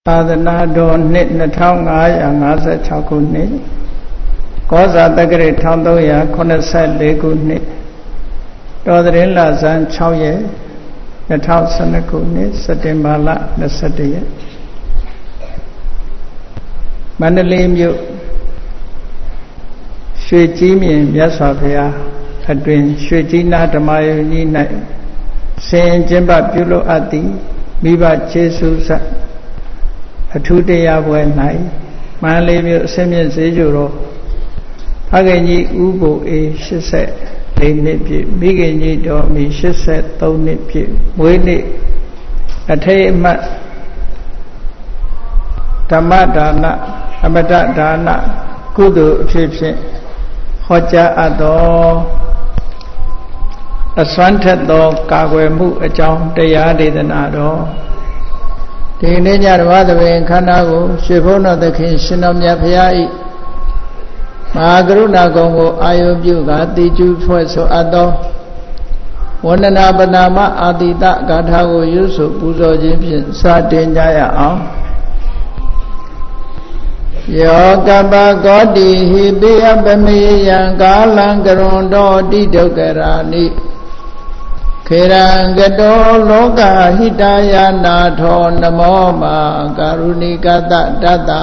သာသနာတော်နှစ်2556ခုနှစ်ကောဇာတက္ကရာ1384ခုနှစ်တော်သင်းလဆန်း6ရက်2012ခုနှစ်စက်တင်ဘာလ21ရက်မန္တလေးမြို့ရွှေကြီးမြင်မြတ်စွာဘုရားအတွင်ရွှေကြီးနာဓမ္မယုံကြီး၌ဆင်ကျင်းပပြုလုပ်အပ်သည်မိဘကျေးဇူးဆက်အထူးတရားပွဲ၌မန္တလေးမြို့အစင်းမြင့်ဈေးကျူတော်ဖခင်ကြီးဥပုပ်အေ84နှစ်ပြည့်မိခင်ကြီးတော်မီ83နှစ်ပြည့်မွေးနေ့အထိတ်အမှတ်ဓမ္မဒါနအမတဒါနကုသိုလ်အဖြစ်ဖြင့်ဟောကြားအပ်သောအစွမ်းထက်သောကာကွယ်မှုအကြောင်းတရားဒေသနာတော်ဒီနေ့ညတော်သဘင်ခန္ဓာကိုရွှေဘုန်းတော်သခင်ရှင်တော်မြတ်ဖရာဤမဟာကရုဏာကုံကိုအာယုပြုကာတိကျူဖွဲ့ဆိုအပ်သောဝန္ဒနာပနာမအာတိတဂါထာကိုရွတ်ဆိုပူဇော်ခြင်းဖြင့်စတင်ကြရအောင်ယောကပကောတိဟိပိယပမေယံကာလံကရွန်တော်တိဒုက္ခရာနိခေရံကတောလောကဟိတယာနာထောနမောမာကာရုဏိကတတတ္တ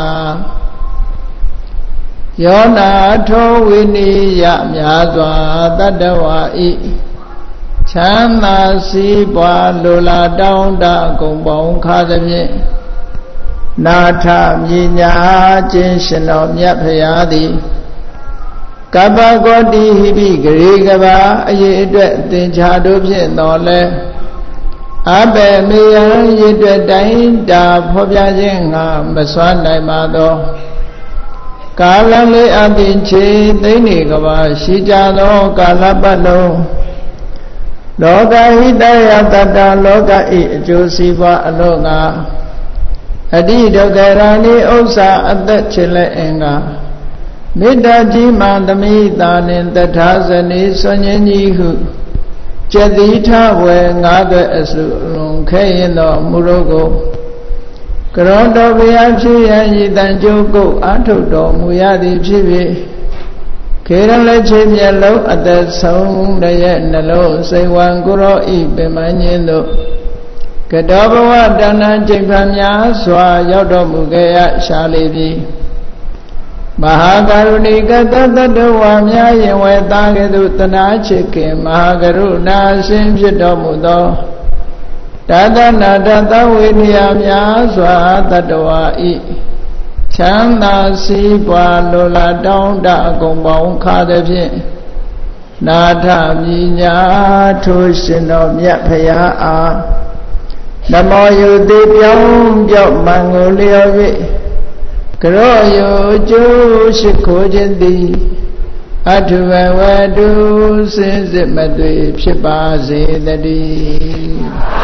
ယောနာထောဝိနိယမြာစွာတတ္တဝါဤချမ်းသာစီးပွားလိုလားတောင်းတကုံပေါင်းခါသဖြင့်နာထမြညာခြင်းရှင်တော်မြတ်ဖရာသည်ကပ္ပကောတိဟိပိဂရေကဘာအရေးအတွက်သင်္ချာတို့ဖြင့်တော်လဲအဘေမေယံရေအတွက်တိုင်းတာဖော်ပြခြင်းငါမစွမ်းနိုင်ပါသောကာလလေးအပြင်ချေသိနေကဘာရှိကြသောကာလပတ်လုံးလောကဟိတယတတ္တလောကဤအကျိုးစီးပွားအလို့ငါအတိဒုက္ခရာနိဥစ္စာအသက်ချစ်လက်အင်္ဂါမေတ္တာကြီးမှသမိတာနှင့်တထာဇနီဆွန်ញင်းကြီးဟုကျက်တိထဝယ်ငါးသွဲအစုလွန်ခဲရင်တော်မူတော့ကိုကရောတော်ဘုရားဖြစ်ရန်ဤတန်ကြိုးကုတ်အာထုတ်တော်မူရသည်ဖြစ်၍ခေရလက်ချင်းမျက်လုံးအသက်ဆုံးတရဲ့နှလုံးစိတ်ဝံကိုရောဤပင်မညင်းတို့ကတောဘဝတဏ္ဍချိန်ဖန်များစွာရောက်တော်မူခဲ့ရရှာလေပြီမဟာကရုဏိကတတ္တဝါများယင်ဝဲသားကဲ့သို့တနာချစ်ခင်မဟာကရုဏာရှင်ဖြစ်တော်မူသောတသနာတသဝိနည်းများစွာတတ္တဝါဤချမ်းသာစီးပွားလိုလားတောင်းတအကုန်ပေါင်းခါသည်ဖြင့်နာထမြညာထိုရှင်တော်မြတ်ဖရာအားနမောယုတိပြောင်းပြော့မှန်ကိုလျော်၍ကရောယုကျိုးရှိခိုးခြင်းသည်အထုဘဝတုစင်စစ်မသွေဖြစ်ပါစေတည်း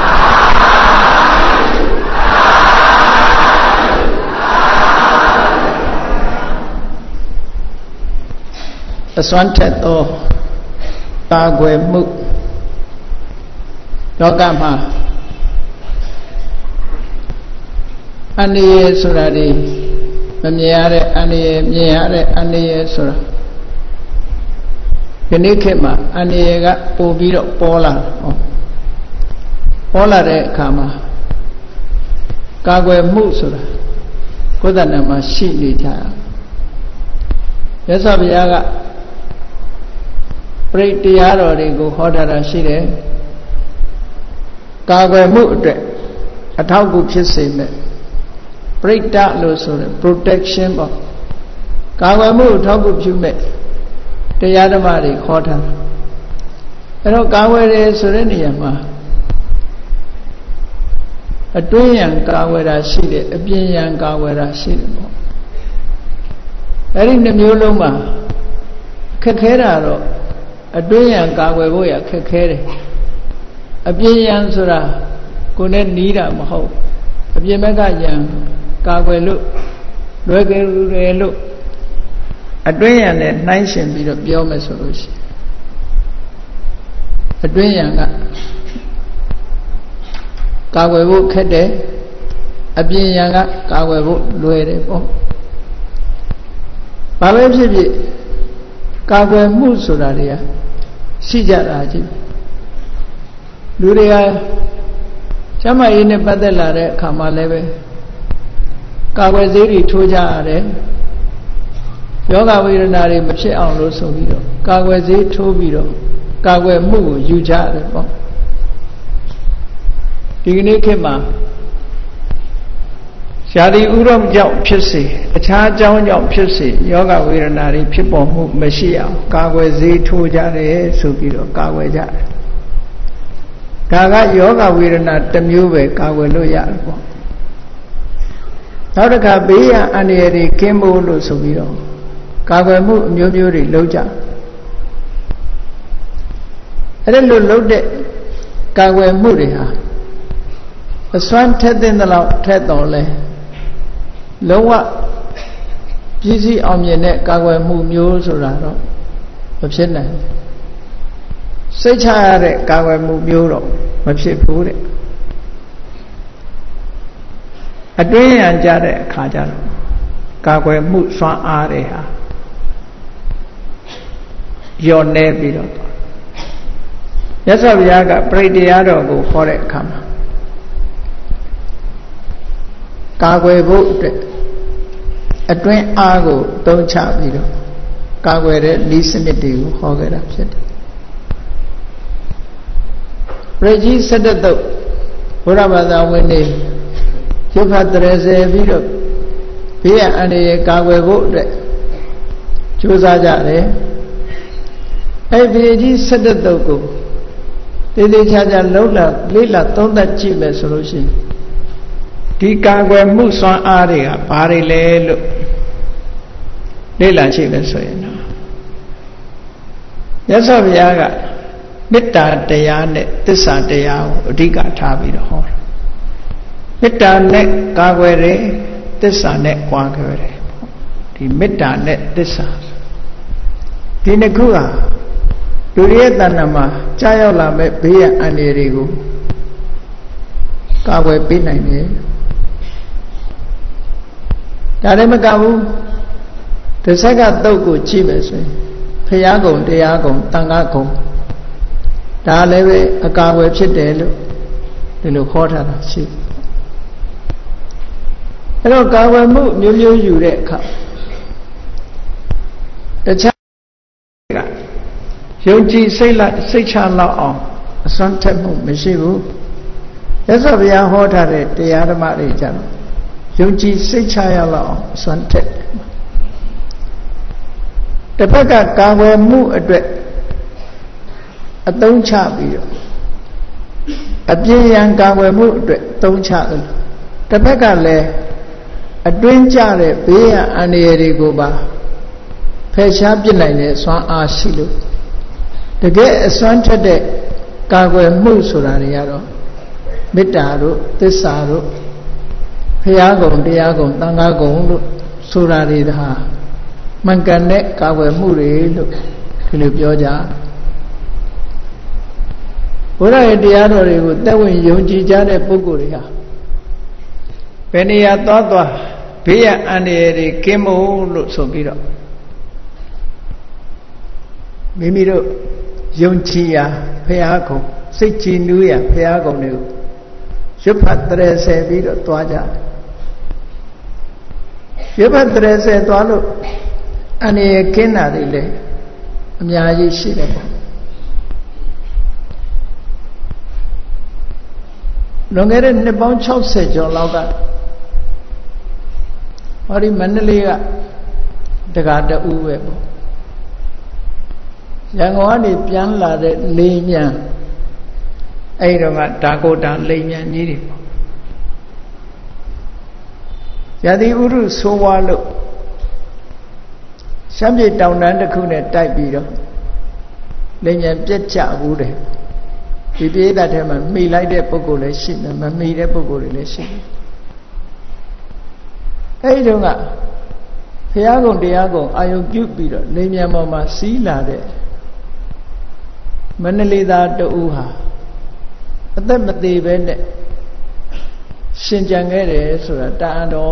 အစွမ်းထက်သောကာကွယ်မှုလောကမှာအန္တရာယ်ဆိုတာဒီမမြင်ရတဲ့အန္တရာယ်မြင်ရတဲ့အန္တရာယ်ဆိုတာဒီနေ့ခေတ်မှာအန္တရာယ်ကပို့ပြီးတော့ပေါ်လာတဲ့အခါမှာကာကွယ်မှုဆိုတာကိုယ်တဏ္ဍာမှာရှိနေကြရသော်ဘုရားကပရိတရားတော်တွေကိုဟောထားတာရှိတယ်ကာကွယ်မှုအတွက်အထောက်အကူဖြစ်စေမယ်ပရိတလို့ဆိုတယ် protection ပေါ့ကာကွယ်မှုထောက်ကူပြုမဲ့တရားဓမ္မတွေခေါ်ထားအဲ့တော့ကာကွယ်တယ်ဆိုတဲ့နေရာမှာအတွင်းယံကာကွယ်တာရှိတယ်အပြင်ယံကာကွယ်တာရှိတယ်ပေါ့အဲ့ဒီနှမျိုးလုံးမှာခက်ခဲတာတော့အတွင်းယံကာကွယ်ဖို့ရခက်ခဲတယ်အပြင်ယံဆိုတာကိုယ်နဲ့နီးတာမဟုတ်အပြင်ဘက်ကယံကာကွယ်လို့လွယ်ကြတယ်လို့အတွင်းယံနဲ့နှိုင်းရှင်ပြီးတော့ပြောမယ်ဆိုလို့ရှိရင်အတွင်းယံကကာကွယ်ဖို့ခက်တယ်အပြင်ရန်ကကာကွယ်ဖို့လွယ်တယ်ပေါ့ဘာပဲဖြစ်ဖြစ်ကာကွယ်မှုဆိုတာတွေကရှိကြတာကြည့်လူတွေကကျမကြီးနဲ့ပတ်သက်လာတဲ့အခါမှာလည်းပဲကာကွယ်ဆေးတွေထိုးကြရတယ်ယောဂဝေဒနာတွေမဖြစ်အောင်လို့ဆိုပြီးတော့ကာကွယ်ဆေးထိုးပြီးတော့ကာကွယ်မှုကိုယူကြတယ်ပေါ့ဒီကနေ့ခေတ်မှာရှားဒီဥရောကြောင့်ဖြစ်စေအခြားအကြောင်းကြောင့်ဖြစ်စေယောဂဝေဒနာတွေဖြစ်ပေါ်မှုမရှိအောင်ကာကွယ်ဆေးထိုးကြတယ်ဆိုပြီးတော့ကာကွယ်ကြတယ်ဒါကယောဂဝေဒနာတစ်မျိုးပဲကာကွယ်လို့ရတယ်ပေါ့နောက်တစ်ခါဘေးရန်အန္တရာယ်တွေကင်းဖို့လို့ဆိုပြီးတော့ကာကွယ်မှုအမျိုးမျိုးတွေလုပ်ကြအဲ့ဒါလို့လုပ်တဲ့ကာကွယ်မှုတွေဟာအစွမ်းထက်တဲ့လောက်ထက်တော်လဲလုံးဝပြည့်စည်အောင်မြင်တဲ့ကာကွယ်မှုမျိုးဆိုတာတော့မဖြစ်နိုင်ဘူးစိတ်ချရတဲ့ကာကွယ်မှုမျိုးတော့မဖြစ်ဘူးတဲ့အတွင်းရန်ကြတဲ့အခါကျတော့ကာကွယ်မှုစွမ်းအားတွေဟာလျော့နေပြီးတော့မြတ်စွာဘုရားကပရိတရားတော်ကိုဟောတဲ့အခါမှာကာကွယ်ဖို့အတွက်အတွင်းအားကိုသုံးချပြီးတော့ကာကွယ်တဲ့နည်းစနစ်တွေကိုဟောခဲ့တာဖြစ်တယ်ပရိကြီး17သုတ်ဘုရားဘာသာဝင်တွေရုပ်ဖတ်30ပြီးတော့ဘေးရန်အန္တရာယ်ကာကွယ်ဖို့အတွက်ကြိုးစားကြတယ်အဲ့ပရိကြီး17သုတ်ကိုတေးသေးချာချာလုံးလာလေးလာသုံးသပ်ကြည့်မယ်ဆိုလို့ရှိရင်ဒီကာကွယ်မှုစွမ်းအားတွေကဘာတွေလဲလို့လေ့လာကြည့်မယ်ဆိုရင်တော့မြတ်စွာဘုရားကမေတ္တာတရားနဲ့သစ္စာတရားကိုအဓိကထားပြီးတော့ဟောတာမေတ္တာနဲ့ကာကွယ်တယ်သစ္စာနဲ့ကွာကွယ်တယ်ဒီမေတ္တာနဲ့သစ္စာဒီနှစ်ခုဟာလူရဲ့တဏ္ဍာမှာကြာရောက်လာမဲ့ဘေးရန်အန္တရာယ်တွေကိုကာကွယ်ပေးနိုင်တယ်ဒါလည်းမကဘူးတစ်ဆက်ကတုတ်ကိုကြည့်မယ်ဆိုရင်ဖရာကုံတရားကုံတန်ခါကုံဒါလည်းပဲအကာအကွယ်ဖြစ်တယ်လို့ဒီလိုခေါ်ထားတာရှိအဲ့တော့ကာကွယ်မှုမျိုးမျိုးယူတဲ့အခါတခြားကယုံကြည်စိတ်ချလောက်အောင်အစွမ်းထက်မှုမရှိဘူးမြတ်စွာဘုရားဟောထားတဲ့တရားဓမ္မတွေကြတော့ယုံကြည်စိတ်ချရလောက်အောင်အစွမ်းထက်တစ်ဖက်ကကာကွယ်မှုအတွက်အသုံးချပြီးတော့အပြည့်ရန်ကာကွယ်မှုအတွက်သုံးချတယ်တစ်ဖက်ကလည်းအတွင်းကျတဲ့ဘေးရန်အန္တရာယ်တွေကိုပါဖယ်ရှားပစ်နိုင်တဲ့စွမ်းအားရှိလို့တကယ်အစွမ်းထက်တဲ့ကာကွယ်မှုဆိုတာတွေကတော့မေတ္တာတို့သစ္စာတို့ဘုရားကုံတရားကုံသံဃာကုံလို့ဆိုတာတွေဒါမှန်ကန်တဲ့ကာကွယ်မှုတွေလို့ဒီလိုပြောကြဘုရားရဲ့တရားတော်တွေကိုသက်ဝင်ယုံကြည်ကြတဲ့ပုဂ္ဂိုလ်တွေဟာဘယ်နေရာသွားဘေးရန်အန္တရာယ်တွေကင်းမို့လို့ဆိုပြီးတော့မိမိတို့ယုံကြည်ရာဘုရားကုံစိတ်ကြည်နူးရာဘုရားကုံတွေကိုရွတ်ဖတ်30ပြီးတော့သွားကြတယ်ရွတ်ဖတ်30သွားလို့အန္တရာယ်ကင်းတာတွေလည်းအများကြီးရှိတယ်ပေါ့လွန်ခဲ့တဲ့နှစ်ပေါင်း60ကျော်လောက်ကဟောဒီမန္တလေးကတက္ကသတူပဲပေါ့ရန်ကုန်ကနေပြန်လာတဲ့လေမြန်အဲ့တော့ကဒါကိုတာလေမြန်ကြီးတွေပေါ့ယတိဥရုဆိုးဝါလို့ရှမ်းပြည်တောင်တန်းတစ်ခုနဲ့တိုက်ပြီးတော့လေမြန်ပြက်ကျဘူးတယ်ဒီပြေးတဲ့ထဲမှာမိလိုက်တဲ့ပုဂ္ဂိုလ်လည်းရှိတယ်မမိတဲ့ပုဂ္ဂိုလ်တွေလည်းရှိတယ်အဲ့ဒီတော့ကဘုရားကုံတရားကုံအာယုပြုပြီးတော့လေမြန်ပေါ်မှာစီးလာတဲ့မန္တလေးသားတူဟာအသက်မသေးပဲနဲ့ရှင်ကြံခဲ့တယ်ဆိုတာတန်တော်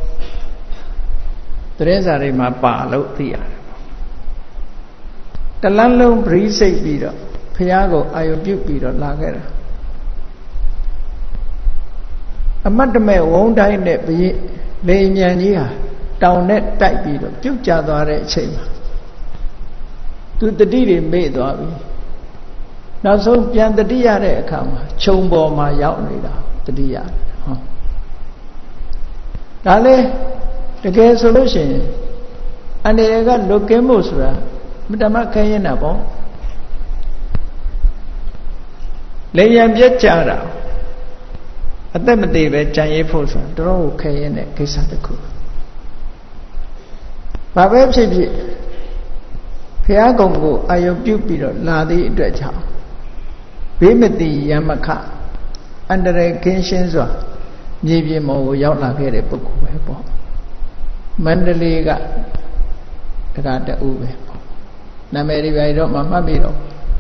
တရင်စာတွေမှာပါလို့သိရတယ်တလန်းလုံးပရိစိတ်ပြီးတော့ဘုရားကိုအာရုံပြုပြီးတော့လာခဲ့တာအမတ်တမဲ့ဝုန်းတိုင်းနဲ့ဘုရင်လေဉဏ်ကြီးဟာတောင်နဲ့တိုက်ပြီးတော့ပြုတ်ကျသွားတဲ့အချိန်မှာသူတတိတွေမေ့သွားပြီနောက်ဆုံးပြန်တတိရတဲ့အခါမှာခြုံပေါ်မှာရောက်နေတာတတိယဟောဒါလေတကယ်ဆိုလို့ရှိရင်အနေရကလွတ်ကင်းဖို့ဆိုတာမတမခဲရင်တာပေါ့လေရန်ပြက်ကြတာအသက်မသေးပဲကြံရိပ်ဖို့ဆိုတာတော်တော်ခဲရင်တဲ့ကိစ္စတစ်ခုဘာပဲဖြစ်ဖြစ်ဘုရားကုံကိုအာယုပြုပြီးတော့လာသည့်အတွက်ကြောင့်ဘေးမတိယမခအန္တရာယ်ကင်းရှင်းစွာမြေပြင်ပေါ်ကိုရောက်လာခဲ့တဲ့ပုဂ္ဂိုလ်ပဲပေါ့မန္တလေးကတရားတူပဲပေါ့နာမည်တွေပဲတော့မှတ်ပြီးတော့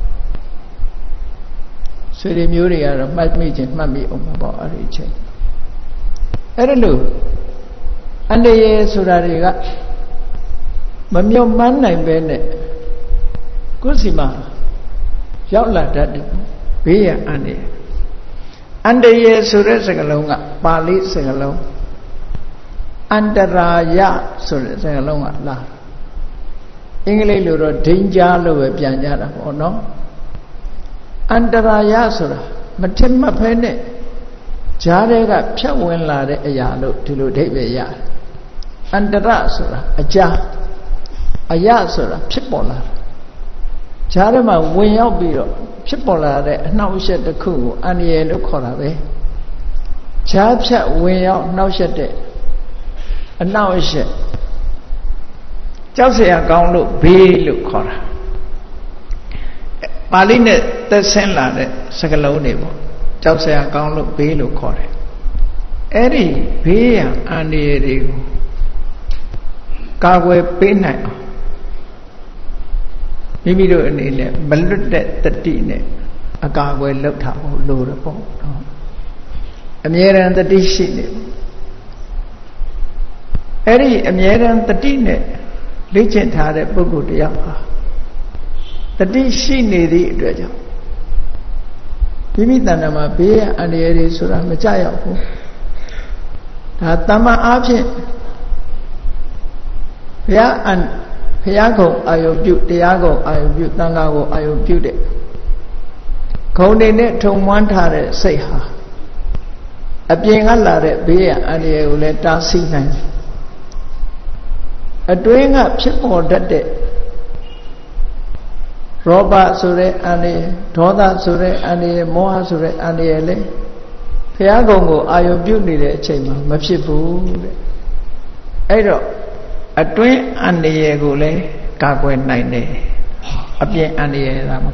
ဆွေတွေမျိုးတွေကတော့မှတ်မိခြင်းမှတ်မိအောင်ပါပေါ့အဲ့ဒီအချိန်အဲ့ဒါလို့အန္တရာယ်ဆိုတာတွေကမမြုံမှန်းနိုင်ပဲနဲ့ကိုယ်စီမှာရောက်လာတတ်တယ်ဘေးရန်အန္တရာယ်အန္တရာယ်ဆိုတဲ့စကားလုံးကပါဠိစကားလုံးအန္တရာယဆိုတဲ့စကားလုံးကလာအင်္ဂလိပ်လိုတော့ danger လို့ပဲပြန်ကြတာပေါ့နော်အန္တရာယဆိုတာမထင်မှတ်ဖဲနဲ့ဂျားတွေကဖြတ်ဝင်လာတဲ့အရာလို့ဒီလိုအဓိပ္ပာယ်ရတယ်အန္တရဆိုတာအကြာအယဆိုတာဖြစ်ပေါ်လာတာဂျားထဲမှာဝင်ရောက်ပြီးတော့ဖြစ်ပေါ်လာတဲ့အနှောင့်အယှက်တစ်ခုကိုအန္တရာယ်လို့ခေါ်တာပဲဂျားဖြတ်ဝင်ရောက်နှောင့်ယှက်တဲ့အနှောင့်အယှက်ကြောက်เสียကောင်းလို့ဘေးလို့ခေါ်တာပါဠိနဲ့သက်ဆင်းလာတဲ့စကားလုံးတွေပေါ့ကြောက်เสียကောင်းလို့ဘေးလို့ခေါ်တယ်အဲ့ဒီဘေးရန်အန္တရာယ်တွေကိုကာကွယ်ပေးနိုင်အောင်မိမိတို့အနေနဲ့မလွတ်တဲ့တတိနဲ့အကာအကွယ်လုပ်ထားဖို့လိုတယ်ပေါ့အမြဲတမ်းတတိရှိနေအဲ့ဒီအမြဲတမ်းတတိနဲ့လေ့ကျင့်ထားတဲ့ပုဂ္ဂိုလ်တရားဟာတတိရှိနေသည့်အတွက်ကြောင့်မိမိတဏ္ဍာမှာဘေးရန်အန္တရာယ်တွေဆိုတာမကြောက်ရောက်ဘူးဒါတမ္မာအားဖြင့်ဘုရားကုံအာယုပြုတရားကုံအာယုပြုသံဃာကိုအာယုပြုတဲ့ဂုဏ်တွေနဲ့ထုံမွမ်းထားတဲ့စိတ်ဟာအပြင်ကလာတဲ့ဘေးရန်အန္တရာယ်ကိုလည်းတားဆီးနိုင်တယ်အတွင်းကဖြစ်ပေါ်တတ်တဲ့ရောဘဆိုတဲ့အန္တရာယ်ဒေါသဆိုတဲ့အန္တရာယ်မောဟဆိုတဲ့အန္တရာယ်လေဘုရားကုံကိုအာယုပြုနေတဲ့အချိန်မှာမဖြစ်ဘူးတဲ့အဲ့တော့အတွင်းအန္တရာယ်ကိုလည်းကာကွယ်နိုင်တယ်အပြင်အန္တရာယ်သာမ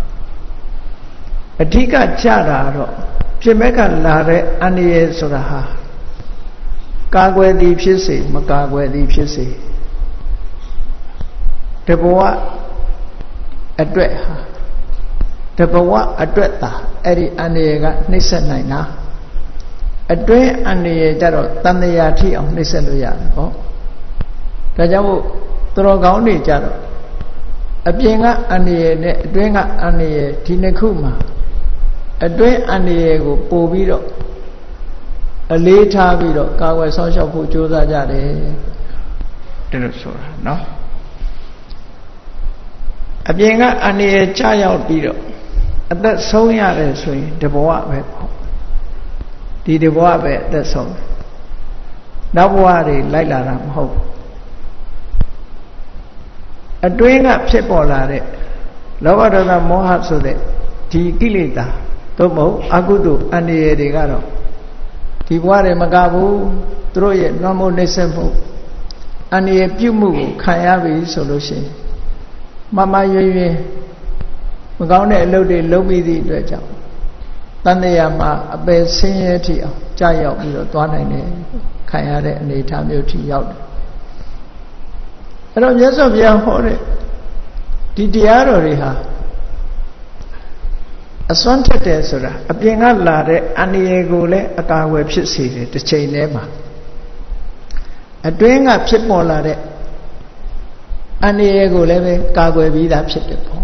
ကအဓိကကြတာတော့ပြင်မဲ့ကလာတဲ့အန္တရာယ်ဆိုတာဟာကာကွယ်သည်ဖြစ်စေမကာကွယ်သည်ဖြစ်စေတဘဝအတွက်ဟာတဘဝအတွက်သာအဲ့ဒီအန္တရာယ်ကနှိမ့်ဆက်နိုင်တာအတွင်းအန္တရာယ်ကြတော့တန်တရာထိအောင်နှိမ့်ဆက်လို့ရတယ်ပေါ့ဒါကြောင့်မို့သူတော်ကောင်းတွေကြတော့အပြင်ကအန္တရာယ်နဲ့အတွင်းကအန္တရာယ်ဒီနှစ်ခုမှာအတွင်းအန္တရာယ်ကိုပို့ပြီးတော့အလေးထားပြီးတော့ကာကွယ်ဆောင်ရှောက်ဖို့ကြိုးစားကြတယ်ဒီလိုဆိုတာနော်အပြင်ကအန္တရာယ်ကြာရောက်ပြီးတော့အသက်ဆုံးရတယ်ဆိုရင်တဘဝပဲပေါ့ဒီတဘဝပဲအသက်ဆုံးနောက်ဘဝတွေလိုက်လာတာမဟုတ်ဘူးအတွင်းကဖြစ်ပေါ်လာတဲ့လောဘဒေါသမောဟဆိုတဲ့ဒီကိလေသာသို့မဟုတ်အကုသိုလ်အန္တရာယ်တွေကတော့ဒီဘဝတွေမကဘူးသူတို့ရဲ့လွှမ်းမိုးနှိမ့်ဆက်မှုအန္တရာယ်ပြုမှုကိုခံရပြီဆိုလို့ရှိရင်မမရွရွမကောင်းတဲ့အလုပ်တွေလုပ်မိသည့်အတွက်ကြောင့်တန်တရားမှာအပယ်ဆင်းရဲထိအောင်ကြာရောက်ပြီးတော့သွားနိုင်တယ်ခံရတဲ့အနေအထားမျိုးထိရောက်တယ်အဲ့တော့မြတ်စွာဘုရားဟောတဲ့ဒီတရားတော်တွေဟာအစွမ်းထက်တယ်ဆိုတာအပြင်ကလာတဲ့အန္တရာယ်ကိုလည်းအကာအကွယ်ဖြစ်စေတယ်တစ်ချိန်တည်းမှာအတွင်းကဖြစ်ပေါ်လာတဲ့အန္တရာယ်ကိုလည်းပဲကာကွယ်ပြီးသားဖြစ်တယ်ပေါ့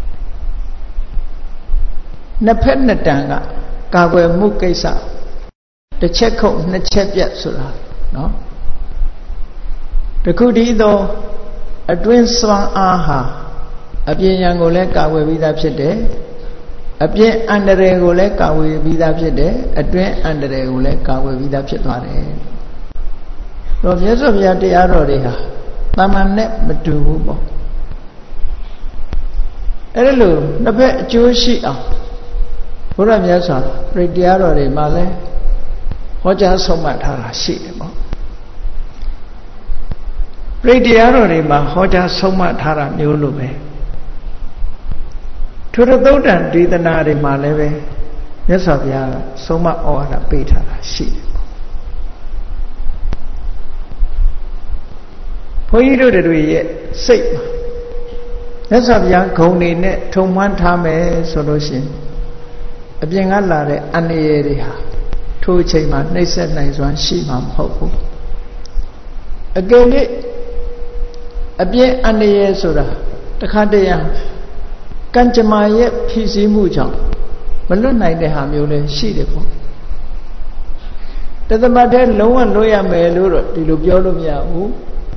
နှစ်ဖက်နှစ်တန်ကကာကွယ်မှုကိစ္စတစ်ချက်ခုတ်နှစ်ချက်ပြတ်ဆိုတာနော်တခုတည်းသောအတွင်းစွမ်းအားဟာအပြင်ရန်ကိုလည်းကာကွယ်ပြီးသားဖြစ်တယ်အပြင်အန္တရာယ်ကိုလည်းကာကွယ်ပြီးသားဖြစ်တယ်အတွင်းအန္တရာယ်ကိုလည်းကာကွယ်ပြီးသားဖြစ်သွားတယ်တော့မြတ်စွာဘုရားတရားတော်တွေဟာတာမန်နဲ့မတူဘူးပေါ့အဲ့ဒါလို့နှစ်ဖက်အကျိုးရှိအောင်ဘုရားမြတ်စွာပြိတရားတော်တွေမှာလည်းဟောကြားဆုံးမထားတာရှိတယ်ပေါ့ပြိတရားတော်တွေမှာဟောကြားဆုံးမထားတာမျိုးလိုပဲထုရသုတ်တံဒေသနာတွေမှာလည်းပဲမြတ်စွာဘုရားဆုံးမဩဝါဒပေးထားတာရှိတယ်ပေါ့ဘုန်းကြီးတို့တွေရဲ့စိတ်မှာမြတ်စွာဘုရားဂုဏ်တွေနဲ့ထုံမှန်းထားမယ်ဆိုလို့ရှိရင်အပြင်ကလာတဲ့အန္တရာယ်တွေဟာထိုအချိန်မှာနှိမ့်ဆက်နိုင်စွမ်းရှိမှာမဟုတ်ဘူးအကယ်၍အပြင်အန္တရာယ်ဆိုတာတခါတည်းရကံကြမ္မာရဲ့ဖြစ်စည်းမှုကြောင့်မလွတ်နိုင်တဲ့ဟာမျိုးလည်းရှိတယ်ပေါ့တသမတ်တဲ့လုံးဝလွတ်ရမယ်လို့တော့ဒီလိုပြောလို့မရဘူး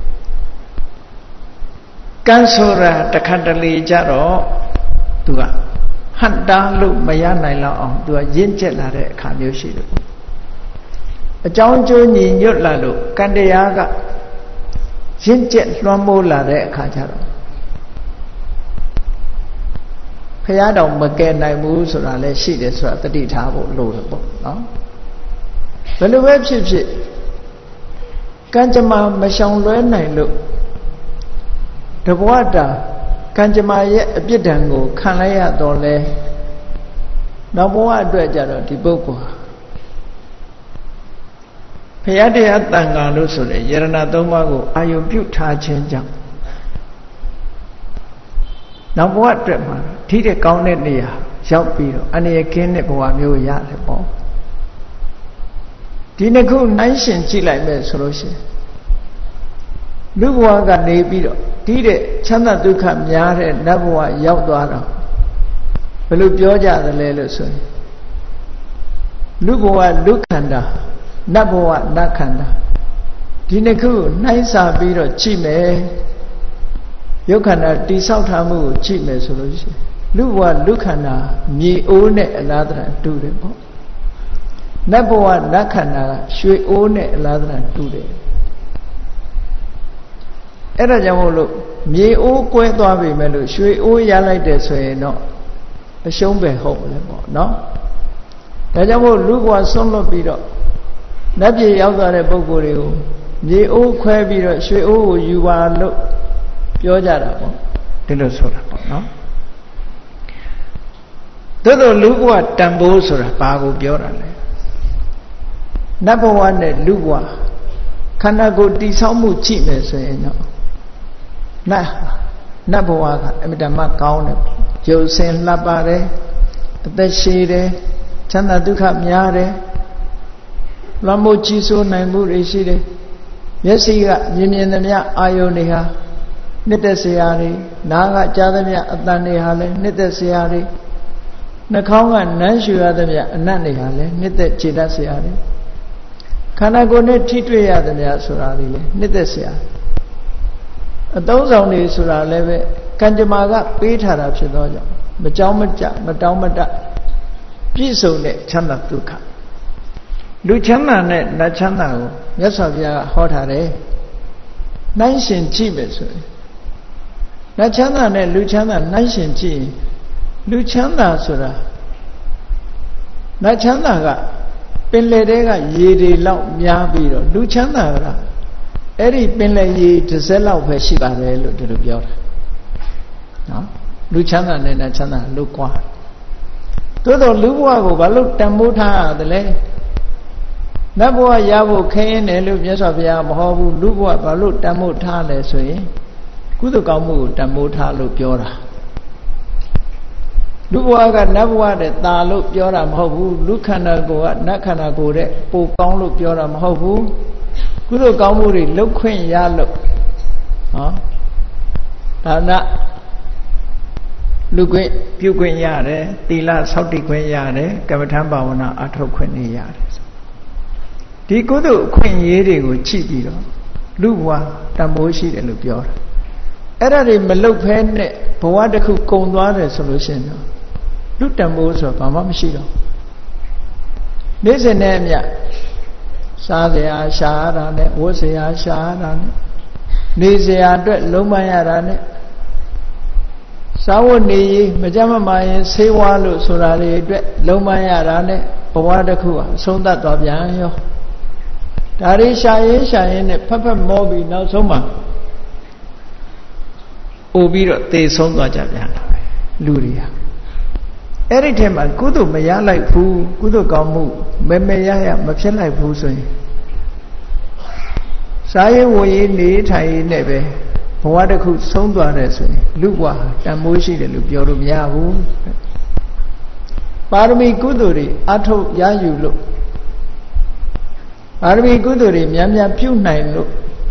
ကံဆိုတာတခါတလေကြတော့သူကဟန်တာလို့မရနိုင်လောက်အောင်သူကရင့်ကျက်လာတဲ့အခါမျိုးရှိတယ်ပေါ့အကြောင်းကျိုးညီညွတ်လာလို့ကံတရားကရင့်ကျက်လွှမ်းမိုးလာတဲ့အခါကျတော့ဖရာတော်မကယ်နိုင်ဘူးဆိုတာလည်းရှိတယ်ဆိုတာတတိထားဖို့လိုတယ်ပေါ့နော်ဘယ်လိုပဲဖြစ်ဖြစ်ကံကြမ္မာမရှောင်လွဲနိုင်လို့တဘဝတာကံကြမ္မာရဲ့အပြစ်ဒဏ်ကိုခံလိုက်ရတော့လဲနောက်ဘဝအတွက်ကြတော့ဒီပုဂ္ဂိုလ်ဟာဘုရားတရားတန်ခါလို့ဆိုတဲ့ယရဏသုံးပါးကိုအာယုပြုထားခြင်းကြောင့်နောက်ဘဝအတွက်မှာထိတဲ့ကောင်းတဲ့နေရာရောက်ပြီးတော့အနေရကင်းတဲ့ဘဝမျိုးရတယ်ပေါ့ဒီနှစ်ခုနှိုင်းရှင်ကြည့်လိုက်မယ်ဆိုလို့ရှိရင်လူဘဝကနေပြီးတော့ဒီတဲ့ချမ်းသာဒုက္ခများတဲ့နတ်ဘဝရောက်သွားတော့ဘယ်လိုပြောကြသလဲလို့ဆိုရင်လူဘဝလူခန္ဓာနတ်ဘဝနတ်ခန္ဓာဒီနှစ်ခုနှိုင်းစာပြီးတော့ကြည့်မယ်ရုပ်ခန္ဓာတိဆောက်ထားမှုကိုကြည့်မယ်ဆိုလို့ရှိရင်လူဘဝလူခန္ဓာမြေအိုးနဲ့အလားတန်တူတယ်ပေါ့နတ်ဘဝနတ်ခန္ဓာကရွှေအိုးနဲ့အလားတန်တူတယ်အဲ့ဒါကြောင့်မို့လို့မြေအိုးကွဲသွားပြီမဲ့လို့ရွှေအိုးရလိုက်တယ်ဆိုရင်တော့အရှုံးပဲဟုတ်တယ်ပေါ့နော်ဒါကြောင့်မို့လူဘဝဆွန့်လွတ်ပြီးတော့နတ်ပြည်ရောက်သွားတဲ့ပုဂ္ဂိုလ်တွေကိုမြေအိုးခွဲပြီးတော့ရွှေအိုးကိုယူပါလို့ပြောကြတာပေါ့ဒီလိုဆိုတာပေါ့နော်သို့သောလူဘဝတန်ဖိုးဆိုတာဘာကိုပြောတာလဲနတ်ဘဝနဲ့လူဘဝခန္ဓာကိုယ်တိဆောက်မှုကြည့်မယ်ဆိုရင်တော့နတ်ဘဝကအမြဲတမ်းကောင်းတယ်ရုပ်ဆင်းလှပတယ်အသက်ရှည်တယ်ချမ်းသာဒုက္ခများတယ်လွန်မိုးကြီးစိုးနိုင်မှုတွေရှိတယ်မျက်စိကမြင်သမျှအာယုန်တွေဟာနှစ်သက်စရာတွေနားကကြားသမျှအသံတွေဟာလည်းနှစ်သက်စရာတွေနှာခေါင်းကနမ်းရှူရသမျှအနံ့တွေဟာလည်းနှစ်သက်ခြေတတ်စရာတွေခန္ဓာကိုယ်နဲ့ထိတွေ့ရသမျှဆိုတာတွေလည်းနှစ်သက်စရာအသုံးဆောင်တွေဆိုတာလည်းပဲကံကြမ္မာကပေးထားတာဖြစ်သောကြောင့်မကြောင်းမကြမတောင်းမတပြည့်စုံတဲ့ချမ်းသာဒုက္ခလူချမ်းသာနဲ့နတ်ချမ်းသာကိုမြတ်စွာဘုရားကဟောထားတယ်နှိုင်းရှင်ကြည့်မယ်ဆိုရင်နတ်ချမ်းသာနဲ့လူချမ်းသာနှိုင်းရှင်ကြည့်ရင်လူချမ်းသာဆိုတာနတ်ချမ်းသာကပင်လယ်ထဲကရေတွေလောက်များပြီးတော့လူချမ်းသာကအဲ့ဒီပင်လယ်ရေတစ်စက်လောက်ပဲရှိပါတယ်လို့ဒီလိုပြောတာနော်လူချမ်းသာနဲ့နတ်ချမ်းသာလို့ကွာသို့တော်လူဘဝကိုဘာလို့တန်ဖိုးထားရတယ်လဲနတ်ဘဝရဖို့ခင်းတယ်လို့မြတ်စွာဘုရားမဟောဘူးလူဘဝဘာလို့တန်ဖိုးထားလဲဆိုရင်ကုသိုလ်ကောင်းမှုကိုတန်ဖိုးထားလို့ပြောတာလူဘဝကနတ်ဘဝတဲ့ตาလို့ပြောတာမဟုတ်ဘူးလူခန္ဓာကိုယ်ကနတ်ခန္ဓာကိုယ်တဲ့ပိုကောင်းလို့ပြောတာမဟုတ်ဘူးကုသိုလ်ကောင်းမှုတွေလုပ်ခွင့်ရလို့ဟောဒါနလူခွင့်ပြုခွင့်ရတယ်သီလဆောက်တည်ခွင့်ရတယ်ကမ္မထံဘာဝနာအထောက်ခွင့်နေရတယ်ဒီကုသိုလ်အခွင့်အရေးတွေကိုကြည့်ပြီးတော့လူဘဝတန်ဖိုးရှိတယ်လို့ပြောတာအဲ့ဒါတွေမလုပ်ဖဲနဲ့ဘဝတစ်ခုကုန်သွားတယ်ဆိုလို့ရှိရင်တော့လူတန်ဖိုးဆိုတော့ဘာမှမရှိတော့နေ့စဉ်နဲ့အမျှစားစရာရှားတာနဲ့ဝတ်စရာရှားတာနဲ့နေစရာအတွက်လုံးမရတာနဲ့စာဝတ်နေရေးမကြမ်းမမာရင်ဆေးဝါးလို့ဆိုတာတွေအတွက်လုံးမရတာနဲ့ဘဝတစ်ခုဟာအဆုံးသတ်သွားပြန်ရောဒါတွေရှာရင်နဲ့ဖက်မောပြီးနောက်ဆုံးမှာအိုပြီးတော့သေဆုံးသွားကြပြန်တာပဲလူတွေဟာအဲ့ဒီထဲမှာကုသိုလ်မရလိုက်ဘူးကုသိုလ်ကောင်းမှုမရမဖြစ်လိုက်ဘူးဆိုရင်စားရင်ဝရင်နေထိုင်နေပဲဘဝတစ်ခုဆုံးသွားတယ်ဆိုရင်လူဘဝတန်မိုးရှိတယ်လို့ပြောလို့မရဘူးပါရမီကုသိုလ်တွေအထုတ်ရယူလို့ပါရမီကုသိုလ်တွေများများပြုနိုင်လို့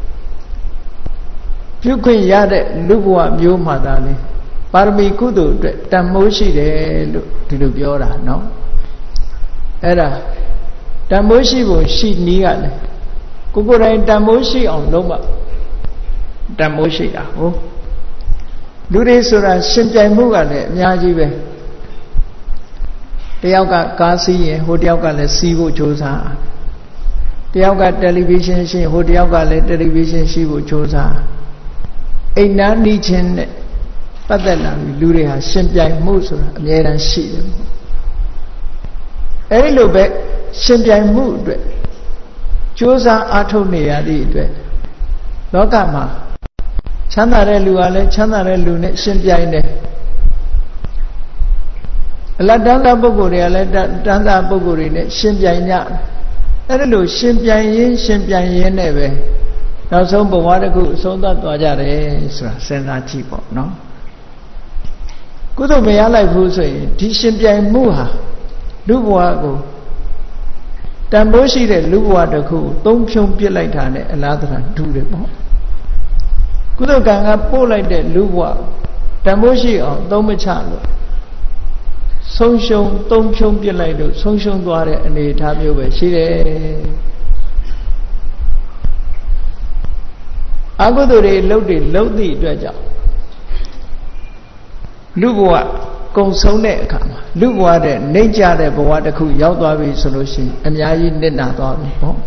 ပြုခွင့်ရတဲ့လူဘဝမျိုးမှသာလေပါရမီကုသိုလ်အတွက်တန်မိုးရှိတယ်လို့ဒီလိုပြောတာเนาะအဲ့ဒါတန်မိုးရှိဖို့ရှိနည်းကလေကိုယ်တိုင်တန်မိုးရှိအောင်လုပ်မှတန်မိုးရှိတာဟုတ်လူတွေဆိုတာရှင်ပြိုင်မှုကလည်းအများကြီးပဲတယောက်ကကားစီးရင်ဟိုတယောက်ကလည်းစီးဖို့ကြိုးစားတယောက်ကတယ်လီဗီရှင်းရှိဟိုတယောက်ကလည်းတယ်လီဗီရှင်းရှိဖို့ကြိုးစားအိမ်နားနီးချင်းနဲ့ပတ်သက်လာပြီးလူတွေဟာရှင်ပြိုင်မှုဆိုတာအများတန်းရှိတယ်အဲဒီလိုပဲရှင်ပြိုင်မှုအတွက်ကြိုးစားအားထုတ်နေရသည့်အတွက်လောကမှာချမ်းသာတဲ့လူကလည်းချမ်းသာတဲ့လူနဲ့ရှင်ပြိုင်တယ်အလတ်တန်းသားပုဂ္ဂိုလ်တွေကလည်းတန်းသားပုဂ္ဂိုလ်တွေနဲ့ရှင်ပြိုင်ကြအဲ့ဒါလို့ရှင်ပြိုင်ရင်းနဲ့ပဲနောက်ဆုံးဘဝတစ်ခုအဆုံးသတ်သွားကြတယ်ဆိုတာစဉ်းစားကြည့်ပေါ့နော်ကုသိုလ်မရလိုက်ဘူးဆိုရင်ဒီရှင်ပြိုင်မှုဟာလူဘဝကိုတန်ဖိုးရှိတဲ့လူဘဝတစ်ခုသုံးဖြုံပစ်လိုက်တာနဲ့အလားတရာတူတယ်ပေါ့ကုသိုလ်ကံကပို့လိုက်တဲ့လူဘဝတန်ဖိုးရှိအောင်သုံးမချလို့ဆုံးရှုံးသုံးဖြုံပစ်လိုက်လို့ဆုံးရှုံးသွားတဲ့အနေအထားမျိုးပဲရှိတယ်အကုသိုလ်တွေလှုပ်သည့်အတွက်ကြောင့်လူဘဝကုံဆုံးတဲ့အခါမှာလူဘဝတဲ့နှိမ့်ကြတဲ့ဘဝတစ်ခုရောက်သွားပြီဆိုလို့ရှိရင်အများကြီးနစ်နာသွားပြီပေါ့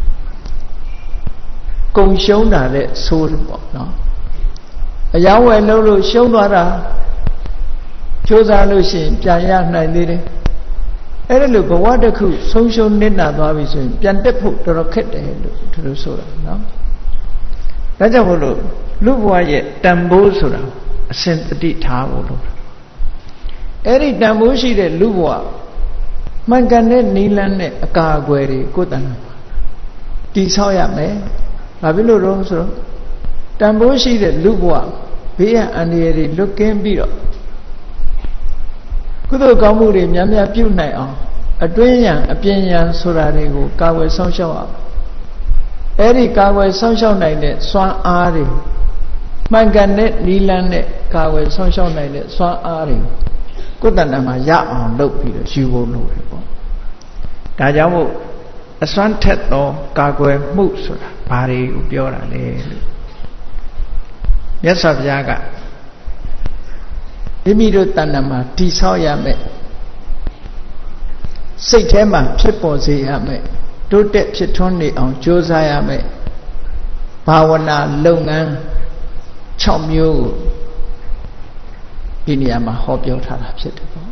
ကုံရှုံးတာတဲ့ဆိုးတယ်ပေါ့နော်အယောင်းဝယ်လုံးလို့ရှုံးသွားတာကြိုးစားလို့ရှိရင်ပြန်ရနိုင်သေးတယ်အဲ့ဒါလို့ဘဝတစ်ခုဆုံးရှုံးနစ်နာသွားပြီဆိုရင်ပြန်တက်ဖို့တော်တော်ခက်တယ်လို့သူတို့ဆိုတာနော်ဒါကြောင့်မို့လို့လူဘဝရဲ့တန်ဖိုးဆိုတာအစဉ်တတိထားဖို့လို့အဲ့ဒီတန်ဖိုးရှိတဲ့လူဘဝမှန်ကန်တဲ့နိလန်းနဲ့အကာအကွယ်တွေကိုယ်တဏ္ဍာမှာတည်ဆောက်ရမယ်။ဘာဖြစ်လို့တော့ဆိုတော့တန်ဖိုးရှိတဲ့လူဘဝဘေးရန်အန္တရာယ်တွေလွတ်ကင်းပြီးတော့ကုသိုလ်ကောင်းမှုတွေများများပြုနိုင်အောင်အတွင်းရန်အပြင်ရန်ဆိုတာတွေကိုကာဝယ်ဆောင်ရှောက်အောင်အဲ့ဒီကာဝယ်ဆောင်ရှောက်နိုင်တဲ့စွမ်းအားတွေမှန်ကန်တဲ့နိလန်းနဲ့ကာဝယ်ဆောင်ရှောက်နိုင်တဲ့စွမ်းအားတွေကိုယ်တဏ္ဍာမှာရအောင်လုပ်ပြီးတော့ယူဖို့လိုတယ်ပေါ့ဒါကြောင့်မို့အစွမ်းထက်သောကာကွယ်မှုဆိုတာဘာတွေကိုပြောတာလဲလို့မြတ်စွာဘုရားကမိမိတို့တဏ္ဍာမှာတည်ဆောက်ရမယ်စိတ်ထဲမှာဖြစ်ပေါ်စေရမယ်တိုးတက်ဖြစ်ထွန်းနေအောင်ကြိုးစားရမယ်ဘာဝနာလုပ်ငန်း6မျိုးကိုဒီနေရာမှာဟောပြောထားတာဖြစ်တယ်ပေါ့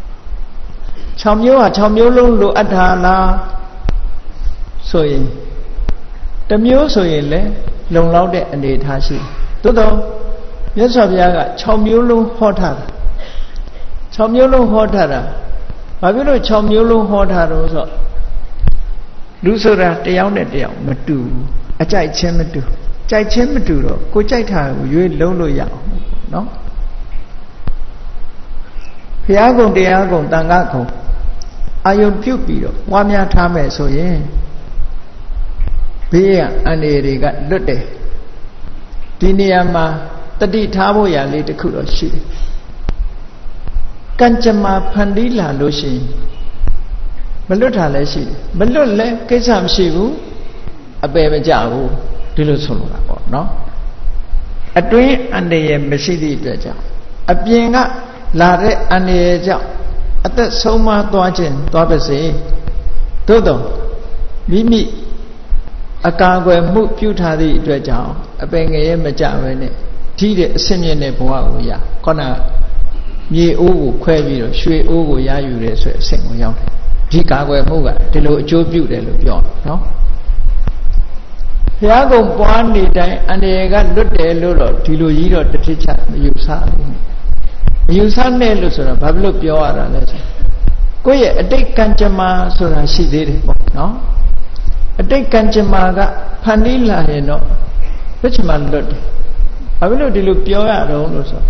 6မျိုးဟာ6မျိုးလုံးလိုအပ်တာလားဆိုရင်တစ်မျိုးဆိုရင်လည်းလုံလောက်တဲ့အနေအထားရှိသို့တော့မြတ်စွာဘုရားက6မျိုးလုံးဟောထားတာ6မျိုးလုံးဟောထားတာဘာဖြစ်လို့6မျိုးလုံးဟောထားတော့ဆိုလူဆိုတာတယောက်နဲ့တယောက်မတူဘူးအကြိုက်ချင်းမတူကြိုက်ချင်းမတူတော့ကိုကြိုက်တာကိုရွေးလုံးလို့ရအောင်နော်ဘရားကုံတရားကုံတန်ခါကုံအာယုံပြုတ်ပြီးတော့ပွားများထားမယ်ဆိုရင်ဘေးရန်အန္တရာယ်တွေကလွတ်တယ်ဒီနေရာမှာတတိထားဖို့ရာလေးတစ်ခုတော့ရှိတယ်ကံကြမ္မာဖန်တီးလာလို့ရှိရင်မလွတ်တာလည်းရှိတယ်မလွတ်လည်းကိစ္စမရှိဘူးအပယ်မကြဘူးဒီလိုဆိုလိုတာပေါ့နော်အတွင်းအန္တရာယ်မရှိသည့်အတွက်ကြောင့်အပြင်ကလာတဲ့အန္တရာယ်ကြောင့်အသက်ဆုံးမသွားခြင်းသွားပါစေသို့တော့မိမိအကာအကွယ်မှုပြုထားသည့်အတွက်ကြောင့်အပင်ငရဲမကြပဲနဲ့ထိတဲ့အဆင့်မြင့်တဲ့ဘဝကိုရခေါနမြေအိုးကိုခွဲပြီးတော့ရွှေအိုးကိုရယူရဲဆိုတဲ့အဆင့်ကိုရောက်တယ်ဒီကာကွယ်မှုကဒီလိုအကျိုးပြုတယ်လို့ပြောနော်ဘုရားကုံပွားနေတိုင်းအန္တရာယ်ကလွတ်တယ်လို့တော့ဒီလိုကြီးတော့တစ်ထစ်ချမယူဆဘူးမယူဆနဲ့လို့ဆိုတော့ဘာဖြစ်လို့ပြောရတာလဲဆိုကိုယ့်ရဲ့အတိတ်ကံကြမ္မာဆိုတာရှိသေးတယ်ပေါ့နော်အတိတ်ကံကြမ္မာကဖန်တီးလာရင်တော့ဘယ်ချမှလွတ်တယ်ဘာဖြစ်လို့ဒီလိုပြောရတော့လို့ဆို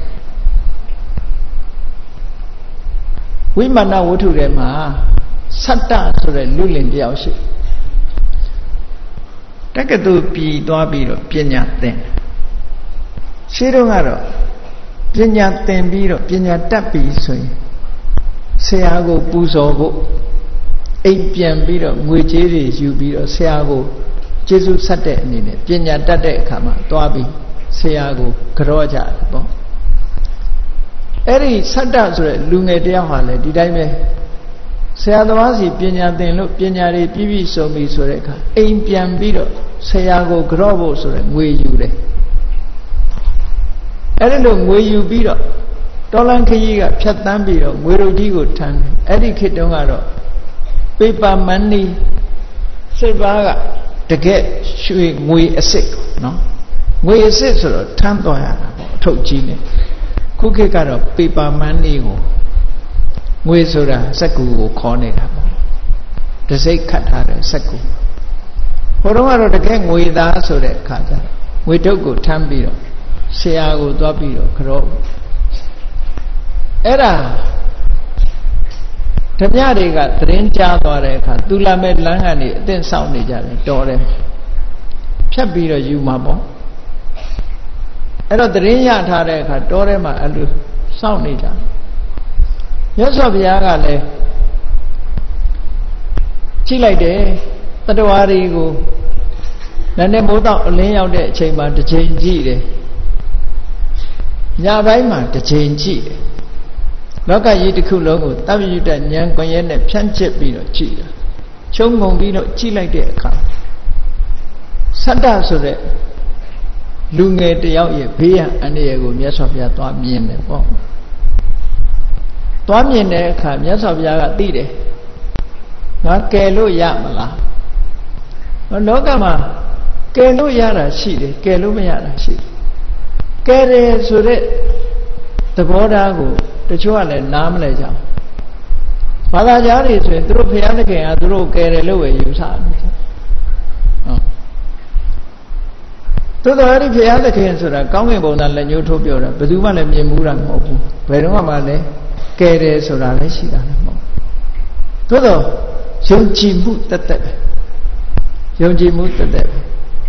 ဝိမာနဝတ္ထုထဲမှာသတ္တဆိုတဲ့လူလင်တယောက်ရှိတက္ကသိုလ်ပြည်သွားပြီးတော့ပညာသင်ရှင်းတော့ကတော့ပညာသင်ပြီးတော့ပညာတတ်ပြီဆိုရင်ဆရာကိုပူဇော်ဖို့အိမ်ပြန်ပြီးတော့ငွေကြေးတွေယူပြီးတော့ဆရာကိုကျေးဇူးဆက်တဲ့အနေနဲ့ပညာတတ်တဲ့အခါမှာသွားပြီးဆရာကိုကြောကြတယ်ပေါ့အဲ့ဒီသတ္တဆိုတဲ့လူငယ်တယောက်ဟာလည်းဒီတိုင်းပဲဆရာသမားစီပညာသင်လို့ပညာတွေပြည့်ပြည့်စုံပြီဆိုတဲ့အခါအိမ်ပြန်ပြီးတော့ဆရာကိုကြောဖို့ဆိုတဲ့ငွေယူတယ်အဲ့ဒီလိုငွေယူပြီးတော့တော်လန်ခကြီးကဖြတ်တန်းပြီးတော့ငွေရုပ်ကြီးကိုထမ်းတယ်အဲ့ဒီခေတ်တုန်းကတော့ paper money စိတ်ပါးကတကယ်ရွှေငွေအစစ်နော်ငွေအစစ်ဆိုတော့ထမ်းသွားရတာပေါ့အထုပ်ကြီးနဲ့ခုခေတ်ကတော့ paper money ကိုငွေဆိုတာစက္ကူကိုခေါ်နေတာပေါ့တစိတ်ခတ်ထားတဲ့စက္ကူဟိုတုန်းကတော့တကယ်ငွေသားဆိုတဲ့အခါကျငွေတုပ်ကိုထမ်းပြီးတော့ဆရာကိုသွားပြီးတော့ကြောအဲ့ဒါဓမြတွေကသတင်းကြားသွားတဲ့အခါသူလာမဲ့လမ်းကနေအသင့်ဆောင်နေကြတယ်တော်တယ်ဖြတ်ပြီးတော့ယူမှာပေါ့အဲ့တော့သတင်းရထားတဲ့အခါတော်ထဲမှာအဲ့လိုစောင့်နေကြမြတ်စွာဘုရားကလည်းကြည့်လိုက်တယ်တတဝါတွေကိုလည်းနဲ့မိုးတော့အလင်းရောက်တဲ့အချိန်မှာတစ်ချိန်ကြည့်တယ်ညပိုင်းမှာတစ်ချိန်ကြည့်တယ်လောကကြီးတစ်ခုလုံးကိုတပ္ပယုတ္တဉာဏ်ကွန်ရက်နဲ့ဖြန့်ကျက်ပြီးတော့ကြည့်တယ်ချုံငုံပြီးတော့ကြည့်လိုက်တဲ့အခါသတ္တဆိုတဲ့လူငယ်တယောက်ရဲ့ဘေးရန်အန္တရာယ်ကိုမြတ်စွာဘုရားသွားမြင်တယ်ပေါ့သွားမြင်တဲ့အခါမြတ်စွာဘုရားကသိတယ်ငါကယ်လို့ရမလားလောကမှာကယ်လို့ရတာရှိတယ်ကယ်လို့မရတာရှိတယ်ကယ်တယ်ဆိုတဲ့သဘောထားကိုတချို့ကလည်းနားမလဲကြဘူးဘာသာကြားတွေဆိုရင်သူတို့ဘုရားသခင်ကသူတို့ကယ်တယ်လို့ပဲယူဆတယ်ဟုတ်သို့တော်အဲ့ဒီဘုရားသခင်ဆိုတာကောင်းကင်ဘုံသားလက်ညှိုးထိုးပြောတာဘယ်သူမှလည်းမြင်မှုတာမဟုတ်ဘူးဘယ်တော့မှလည်းကယ်တယ်ဆိုတာလည်းရှိတာလည်းမဟုတ်သို့တော်ယုံကြည်မှုတသက်ပဲယုံကြည်မှုတသက်ပဲ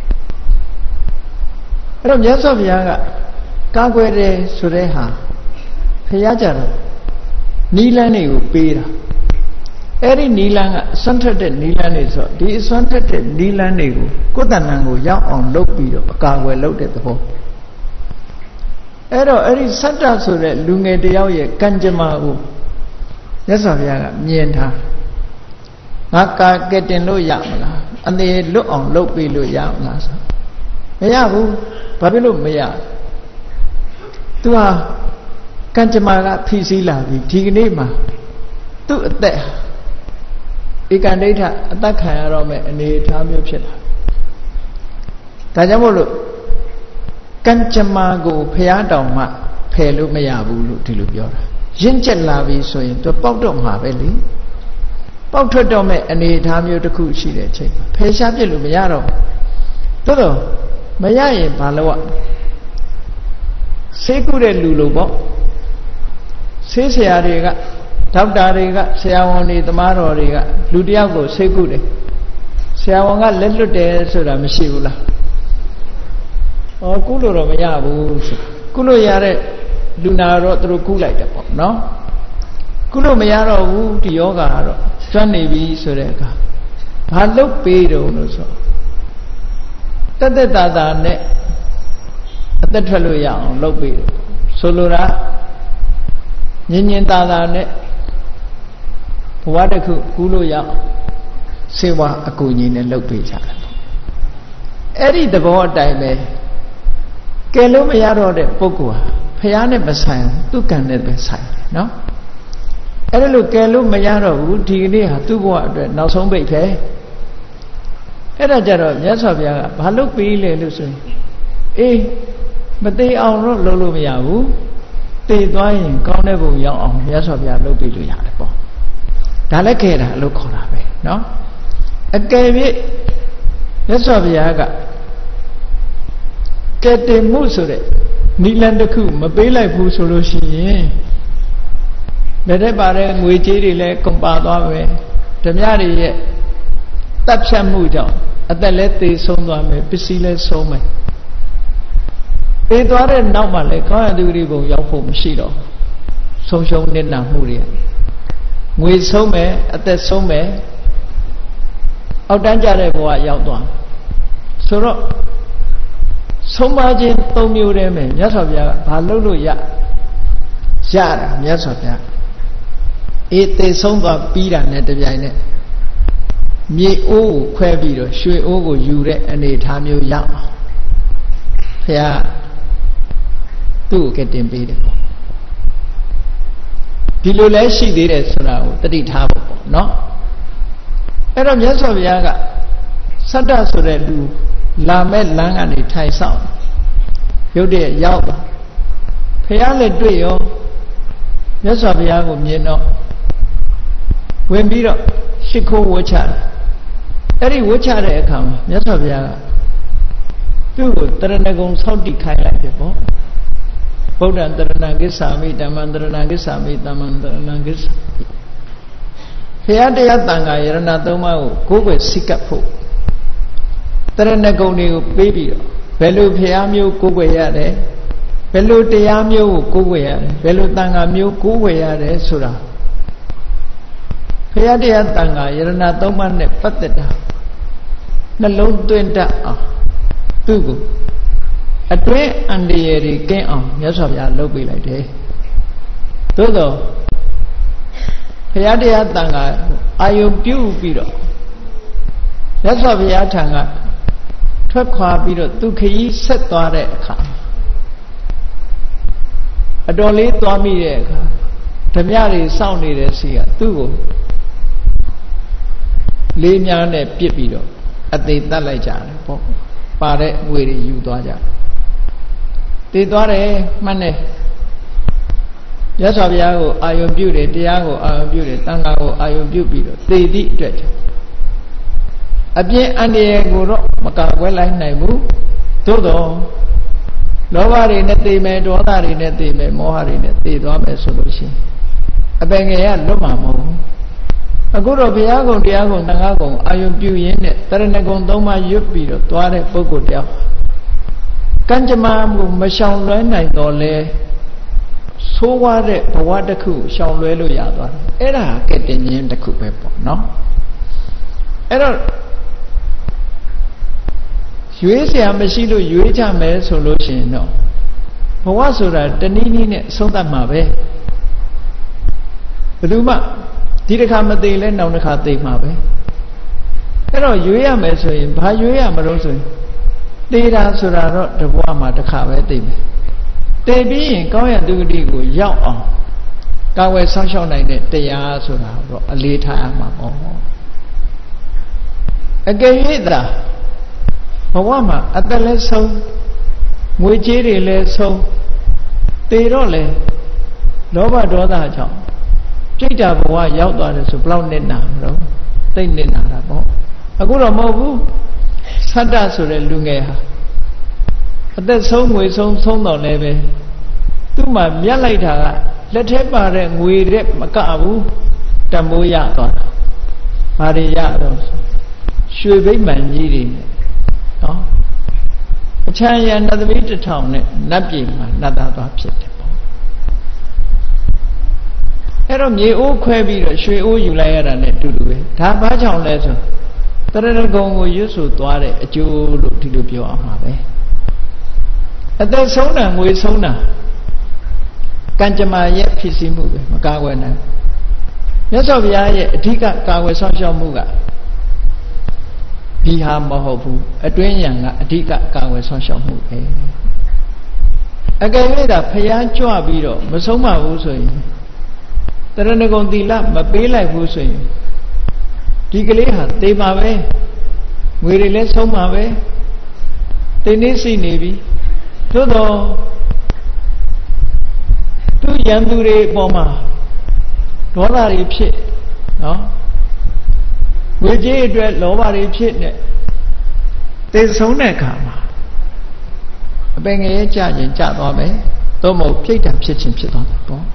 အဲ့တော့မြတ်စွာဘုရားကကာကွယ်တယ်ဆိုတဲ့ဟာဘုရားကြတော့နီလန်းတွေကိုပေးတာအဲ့ဒီနီလန်းကအစွမ်းထက်တဲ့နီလန်းတွေဆိုဒီအစွမ်းထက်တဲ့နီလန်းတွေကိုကိုယ်တဏ္ဍာကိုရောက်အောင်လုပ်ပြီးတော့အကာအကွယ်လုပ်တဲ့သဘောအဲ့တော့အဲ့ဒီသတ္တဆိုတဲ့လူငယ်တယောက်ရဲ့ကံကြမ္မာကိုမြတ်စွာဘုရားကမြင်ထားငါကာကဲတင်လို့ရမလားအသေးလွတ်အောင်လုပ်ပြီးလို့ရမလားဆိုမရဘူးဘာဖြစ်လို့မရသူဟာကံကြမ္မာကဖိစီးလာပြီဒီကနေ့မှာသူ့အသက်ဧကန္ဒိဋ္ဌအသက်ခံရတော့မဲ့အနေအထားမျိုးဖြစ်လာဒါကြောင့်မို့လို့ကံကြမ္မာကိုဖျားတောင်မှဖယ်လို့မရဘူးလို့ဒီလိုပြောတာရင့်ကျက်လာပြီဆိုရင်သူပေါက်တော့မှာပဲလေပေါက်ထွက်တော့မဲ့အနေအထားမျိုးတစ်ခုရှိတဲ့အချိန်ဖယ်ရှားပြစ်လို့မရတော့ဘူးတော်မရရင်ဘာလို့ဆေးကုတဲ့လူလိုပေါ့ xế xe đi gạ đọc đà đi gạ xe hoàng đi tầm aro đi gạ lũ đi áo của xế cụ đi xe hoàng gạ lên lụt để sửa ra mới xíu là cú lô rồi mà nhà bù cú lô nhà đấy lũ nào rồi tôi cú lại được nó cú lô mà nhà rồi bù thì yoga rồi cho nên bị sửa ra cả hắn lúc bị rồi nó sao tất tất ta ta này tất thật là dạng lúc bị solo ra nhìn ta ta này bùa được cú lô dạng sẽ qua aku nhìn này lúc bị sao ấy đi tập vào đại này cái lúc mà nhà rồi đấy bố của phải ăn này phải xài tu cần này phải xài nó ấy lúc cái lúc mà nhà rồi thì đi hả tu qua rồi nó sống bị thế ấy là giờ rồi nhớ sao vậy bà lúc bị lên lúc rồi ê mà tây ông nó lâu lâu mà nhà tây toái con này vùng giàu ông nhớ sao vậy lúc bị lừa nhà đấy bỏ đã lấy cái là lúc khó làm vậy nó cái biết nhớ sao vậy cả cái tiền mua số đấy đi lên được không mà bấy lại phụ số rồi xí để đấy bà đây người chế đi lấy công bà toa về thầm nhà đi tập xem mua cho ở đây lấy tiền sống toa về biết xí lấy sống mày tiền toa đấy nào mà lấy có ai đi vùng giáo phụ xí đó sống sống nên làm mua đi người sống mày ở đây sống mày ở đánh giá đây bộ giáo toa số đó sống bao nhiêu tôi nhiều đấy mày nhớ sao vậy bà lâu rồi dạ dạ nhớ sao vậy ít thế sống vào pi ra này đây này mi ô khoe bi rồi xuôi ô của du đấy anh ấy tham nhiều dạ thì tu cái tiền bi đấy đi lối lấy xí đấy đấy sao nào tất đi tham nó cái đó nhớ sao vậy cả sát ra số đấy lu làm mấy lăng anh ấy thay sao hiểu được giáo phải ăn lên tuổi yo nhớ sao phải ăn cũng nhìn nó quên biết rồi sĩ khô vô cha cái đi vô cha đấy không nhớ sao phải ăn tu của tận này cũng sau đi khai lại được không Bồ Đàn tận này cái sami Dhammam tận này cái sami Dhammam tận này cái phải ăn để ăn tăng ngày rồi nào tôi mau cố về sĩ cấp phụ tận này cũng nhiều baby rồi về lúc phải ăn nhiều cố về ya đấy về lúc để ăn nhiều cố về ya đấy về lúc tăng ăn nhiều cố về ya đấy số đó phải ăn để ăn tăng ngày rồi nào tôi mang này bắt được nó lâu tuyên trả tu của ở đây anh đi thì cái nhớ sao vậy lâu bị lại thế tốt rồi phải ăn để ăn tăng ngày ai yêu piu bị rồi nhớ sao vậy thằng à thoát qua bị rồi tu khi xét toa đấy cả ở đó lấy toa mi đấy cả thằng nhà thì sau này đấy xí à tu của lấy nhà này biết bị rồi ở đây ta lại trả đấy bà đấy người đi du toa trả đi toa đấy mà này nhớ sao vậy của ai yêu piu đấy tia của ai yêu piu đấy tăng của ai yêu piu bị rồi tê đi đấy ở bên anh đi của nó mà cả quay lại này bố tốt rồi đó ba đi nè tì mẹ đó ta đi nè tì mẹ mò đi nè tì đó mẹ số đối xí ở bên nghe anh lúc mà mò ở chỗ đó bây giờ còn đi còn đang còn ai用表演nè tại nên còn đâu mà giúp bị rồi toa đấy bố của đeo căn chăm mà xong lối này đó là số qua đấy bỏ qua được khu xong lối luôn vậy đó ấy là cái tiền nhiên được khu phải bỏ nó ấy đó dưới xe mà xí luôn dưới cha mẹ số lối xe nó bỏ qua số là tên ní nè sống tạm mà về đúng mà đi được khám mà tì lên đâu nó khá tì mà về cái rồi dưới à mẹ số phải dưới à mà đâu số đi ra số là nó được qua mà được khá về tì tì bí có nhà tư đi của dạo cao về sau này để tì à số là rồi lý thả mà có cái gì đó mà qua mà ở đây lấy sâu người chế đi lấy sâu tì đó lấy đó bà đó ta chọn trích ra bộ qua giáo toàn là sụp lâu nên nào đó tên nên nào là bó ở cũng là mơ vũ sát ra sụp lên luôn nghe hả ở đây sâu người sâu sâu nào này về tôi mà nhớ lại thà လက်ထဲပါတဲ့ငွေရက်မကဘူးတန်ဖိုးရသွားတာဘာတွေရတော့ရွှေဘိမှန်ကြီးတွေနဲ့နော်အချမ်းရနတ်သမီးတစ်ထောင်နဲ့နတ်ပြည်မှာနတ်သားသွားဖြစ်တယ်ပေါ့အဲ့တော့မြေအိုးခွဲပြီးတော့ရွှေအိုးယူလိုက်ရတာနဲ့တူတူပဲဒါဘာကြောင့်လဲဆိုတရဏဂုံကိုရွတ်ဆိုသွားတဲ့အကျိုးလို့ဒီလိုပြောအောင်ပါပဲအသက်ဆုံးတာငွေဆုံးတာကံကြမ္မာရဲ့ဖြစ်စီမှုပဲမကားကွယ်နိုင်မြတ်စွာဘုရားရဲ့အဓိကကာကွယ်ဆောင်ရှောက်မှုကဒီဟာမဟုတ်ဘူးအတွင်းဉာဏ်ကအဓိကကာကွယ်ဆောင်ရှောက်မှုပဲအကယ်၍သာဘုရားကြွပြီးတော့မဆုံးမဘူးဆိုရင်တရဏဂုံသီလမပေးလိုက်ဘူးဆိုရင်ဒီကလေးဟာသေမှာပဲငွေတွေလည်းဆုံးမှာပဲတိနေစီနေပြီသို့တော့သူရန်သူတွေအပေါ်မှာဒေါသတွေဖြစ်နော်ငွေကြေးအတွက်လောဘတွေဖြစ်နေသေဆုံးတဲ့အခါမှာအပင်ငယ်ကြရင်ကြသွားမယ်သို့မဟုတ်ပြိတ္တာဖြစ်ခြင်းဖြစ်သွားတယ်ပေါ့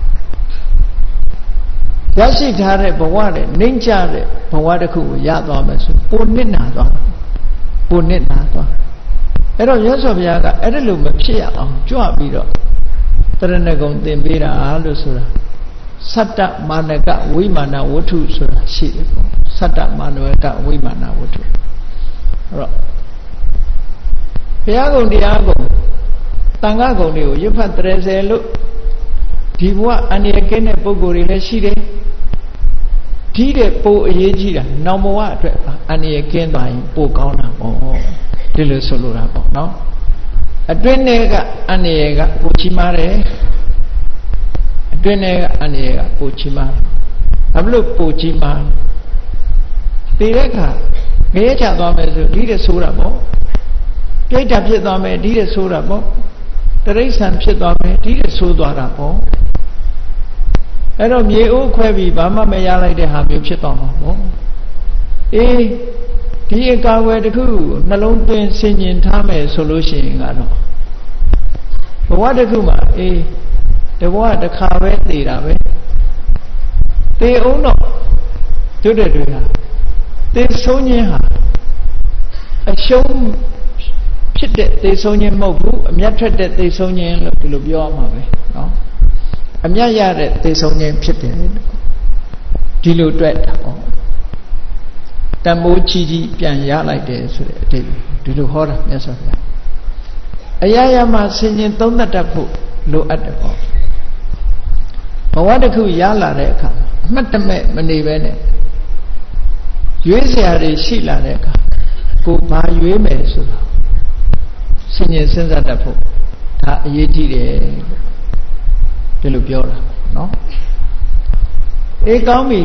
ရရှိထားတဲ့ဘဝနဲ့နှိမ့်ကြတဲ့ဘဝတစ်ခုကိုရသွားမယ်ဆိုပိုနစ်နာသွားပိုနစ်နာသွားအဲ့တော့ရသော်ဘုရားကအဲ့ဒါလိုမဖြစ်ရအောင်ကြွပြီးတော့တရဏဂုံသင်ပေးတာလို့ဆိုတာသတ္တမာနကဝိမာနဝတ္ထုဆိုတာရှိတယ်ပေါ့သတ္တမာနကဝိမာနဝတ္ထုအဲ့တော့ဘုရားကုံတရားကုံတန်ခါကုံတွေကိုရွတ်ဖတ်30လို့ဒီဘဝအန္တရာယ်ကင်းတဲ့ပုဂ္ဂိုလ်တွေလည်းရှိတယ်ဒီတဲ့ပိုအရေးကြီးတာနောင်ဘဝအတွက်အန္တရာယ်ကင်းသွားရင်ပိုကောင်းတာပေါ့ဒီလိုဆိုလိုတာပေါ့နော်အတွင်းထဲကအန္တရာယ်ကပိုကြီးမားတယ်အတွင်းထဲကအန္တရာယ်ကပိုကြီးမားဘာလို့ပိုကြီးမားဒီတဲ့အခါငရဲချသွားမယ်ဆိုဒီတဲ့ဆိုးတာပေါ့ပြိတ္တာဖြစ်သွားမယ်ဒီတဲ့ဆိုးတာပေါ့တရိစ္ဆာန်ဖြစ်သွားမယ်ဒီတဲ့ဆိုးသွားတာပေါ့အဲ့တော့မြေအိုးခွဲပြီးဘာမှမရလိုက်တဲ့ဟာမျိုးဖြစ်သွားမှာပေါ့အေးဒီအကာအကွယ်တစ်ခုနှလုံးသွင်းဆင်ញင်ထားမယ်ဆိုလို့ရှိရင်ကတော့ဘဝတစ်ခုမှာအေးတဘဝတစ်ခါပဲတည်တာပဲတည်အောင်တော့တို့တဲ့တွေဟာတည်ဆုံးခြင်းဟာအရှုံးဖြစ်တဲ့တည်ဆုံးခြင်းမဟုတ်ဘူးအမြတ်ထွက်တဲ့တည်ဆုံးခြင်းလို့ဒီလိုပြောရမှာပဲနော်အမြတ်ရတဲ့တည်ဆုံးခြင်းဖြစ်တယ်ဒီလိုတွေ့တာပေါ့တမိုးကြီးကြီးပြန်ရလိုက်တယ်ဆိုတဲ့အတိတ်ဒီလိုဟောတာမြတ်စွာဘုရားအရာရာမှာဆင်ញင်သုံးသပ်တတ်ဖို့လိုအပ်တယ်ပေါ့ဘဝတစ်ခုရလာတဲ့အခါအမှတ်တမဲ့မနေပဲနဲ့ရွေးစရာတွေရှိလာတဲ့အခါကိုဘာရွေးမယ်ဆိုတာဆင်ញင်စဉ်းစားတတ်ဖို့ဒါအရေးကြီးတယ်ဒီလိုပြောတာနော်အေးကောင်းပြီ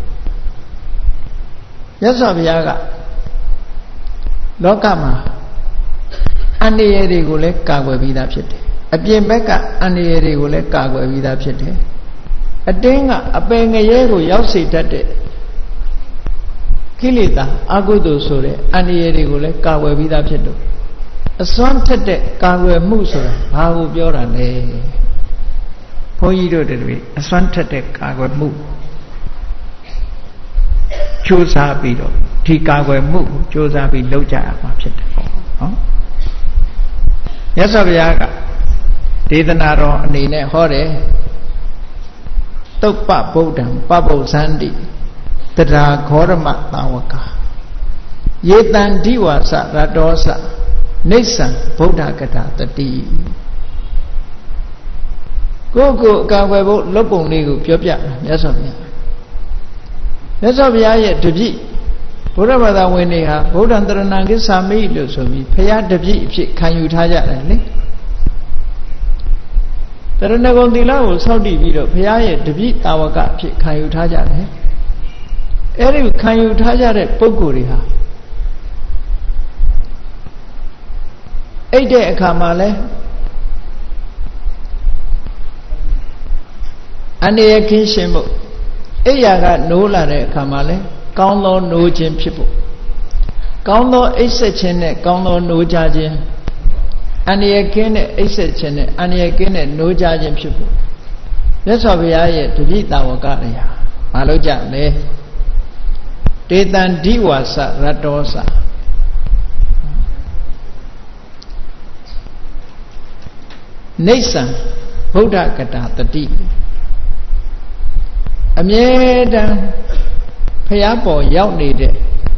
မြတ်စွာဘုရားကလောကမှာအန္တရာယ်တွေကိုလည်းကာကွယ်ပြီးသားဖြစ်တယ်အပြင်ဘက်ကအန္တရာယ်တွေကိုလည်းကာကွယ်ပြီးသားဖြစ်တယ်အတင်းကအပင်ငရဲကိုရောက်စေတတ်တဲ့ကိလေသာအကုသိုလ်ဆိုတဲ့အန္တရာယ်တွေကိုလည်းကာကွယ်ပြီးသားဖြစ်တော့အစွမ်းထက်တဲ့ကာကွယ်မှုဆိုတာဘာကိုပြောတာလဲဘုန်းကြီးတို့တွေအစွမ်းထက်တဲ့ကာကွယ်မှုကြိုးစားပြီးတော့ဒီကာကွယ်မှုကိုကြိုးစားပြီးလုပ်ကြရမှာဖြစ်တယ်ပေါ့နော်မြတ်စွာဘုရားကဒေသနာတော်အနေနဲ့ဟောတယ်တုပ္ပဗုဒ္ဓံပပုဇ္ဇန္တိတရာခောရမသာဝကယေတံဒီဝါစရတောစနိစ္စံဗုဒ္ဓကတာတတိကိုယ့်ကိုယ်အကာအကွယ်ဖို့လုပ်ပုံလေးကိုပြောပြတာမြတ်စွာဘုရားမြတ်စွာဘုရားရဲ့တပည့်ဘုရားဘာသာဝင်တွေဟာဗုဒ္ဓံတရဏံကိသာမိလို့ဆိုပြီးဘုရားတပည့်အဖြစ်ခံယူထားကြတယ်လေတရဏဂုံသီလကိုစောင့်တည်ပြီးတော့ဘုရားရဲ့တပည့်တာဝကအဖြစ်ခံယူထားကြတယ်အဲ့ဒီခံယူထားကြတဲ့ပုဂ္ဂိုလ်တွေဟာအိတ်တဲ့အခါမှာလဲအနေရခင်းရှင်ဖို့အိယာကနိုးလာတဲ့အခါမှာလဲကောင်းသောနိုးခြင်းဖြစ်ဖို့ကောင်းသောအိတ်ဆက်ခြင်းနဲ့ကောင်းသောနိုးကြခြင်းအနေရခင်းနဲ့အိတ်ဆက်ခြင်းနဲ့အနေရခင်းနဲ့နိုးကြခြင်းဖြစ်ဖို့ Nhất so bìa ye tu bị tàu cả này à, mà lâu chả lẽ, đề tan đi qua sa ra đó sa, nay sang, Buddha kata tadi, amye dan, phaya bỏ giáo này đấy,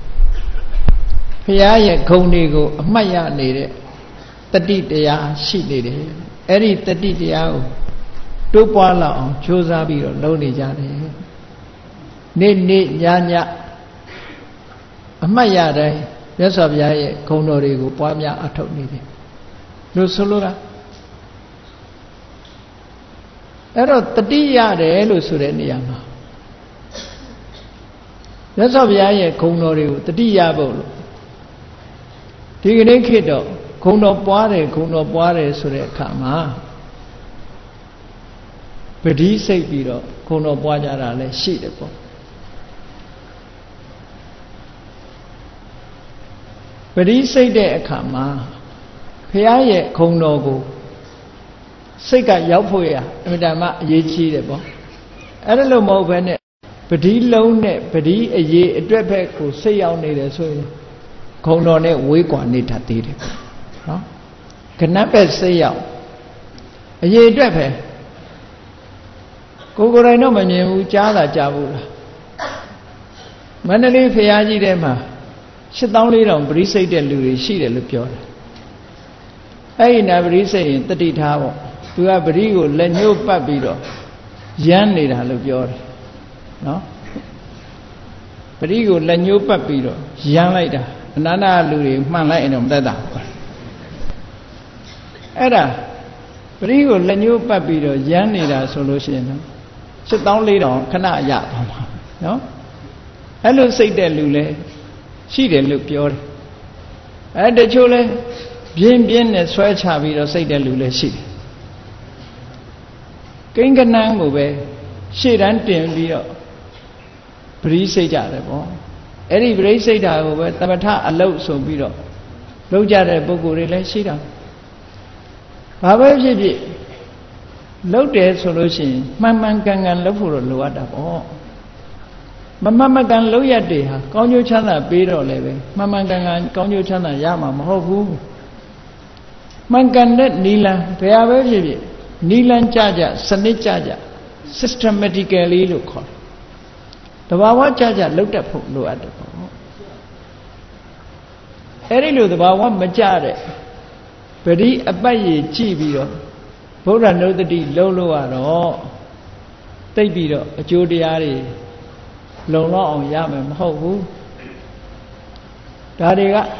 phaya ye không đi go, maya này đấy, tadi dia si này đấy, eri tadi dia tu qua là ông chúa ra bị rồi lâu này ra đấy, nên nhanya, maya đấy, bây giờ bây giờ không nói đi go, qua maya ở thâu này đấy, lúc solo ra. Đó tadi ya đấy lúc sửa đến nhà mà, nhất sau bây giờ không nói điều tadi ya bảo, thì cái này khi đó không nói quá đấy sửa đến cả mà, bây giờ xây bị đó không nói quá ra là xí đấy po, bây giờ xây đến cả mà, bây giờ không nói go xây cả giáo phôi à, mình đã mà dễ chi đấy po, ở đây là một vấn đề, bây giờ lâu này, bây giờ dễ đối với của xây giáo này là sao? Không nói này quấy quản này thật đấy, đó, cái nào phải xây giáo, dễ đối với, cô này nó mà nhiều cha là cha bù là, mà nó đi phải gì đấy mà, sẽ đóng lý đồng bây giờ xây đến lưỡi xí để lưỡi gió, ấy là bây giờ xây tất đi tháo. Tu a beri ko le nhô bắt pi đó, yan này là lúc gió, nó, beri ko le nhô bắt pi đó, yan lại đó, nana lười mang lại nó đã đảo, ấy đó, beri ko le nhô bắt pi đó, yan này là solution nó, sẽ đóng lý đó, khả năng giả thôi mà, nó, ấy lúc xây để lười le, xí để lúc gió, ấy để cho le, biến này xoay chả pi đó xây để lười le xí. Cái năng của về xây đàn tiền đi đó, beri xây ra đấy po, ấy beri xây ra của về, ta tha ở lâu sống đi đó, lâu ra đấy bố cô lấy xây ra, bà bây giờ lâu để solution, mang càng lâu phụ rồi lâu ada po, mang càng lâu ya để ha, có nhiêu chăn là bê rồi lấy về, mang càng có nhiêu chăn là ya mà không vui, mang càng đấy đi là, bây giờ Nilan chaja, sanit chaja, systematically lo khol. Tabawa chaja lúc đập phục lo ada. Eri lo tabawa macha de. Beri apa ye chi bi ro. Buddha nodati lo à đó. Tây bi ro achiu taya de long lo ong ya mai ma hot bu. Da de ga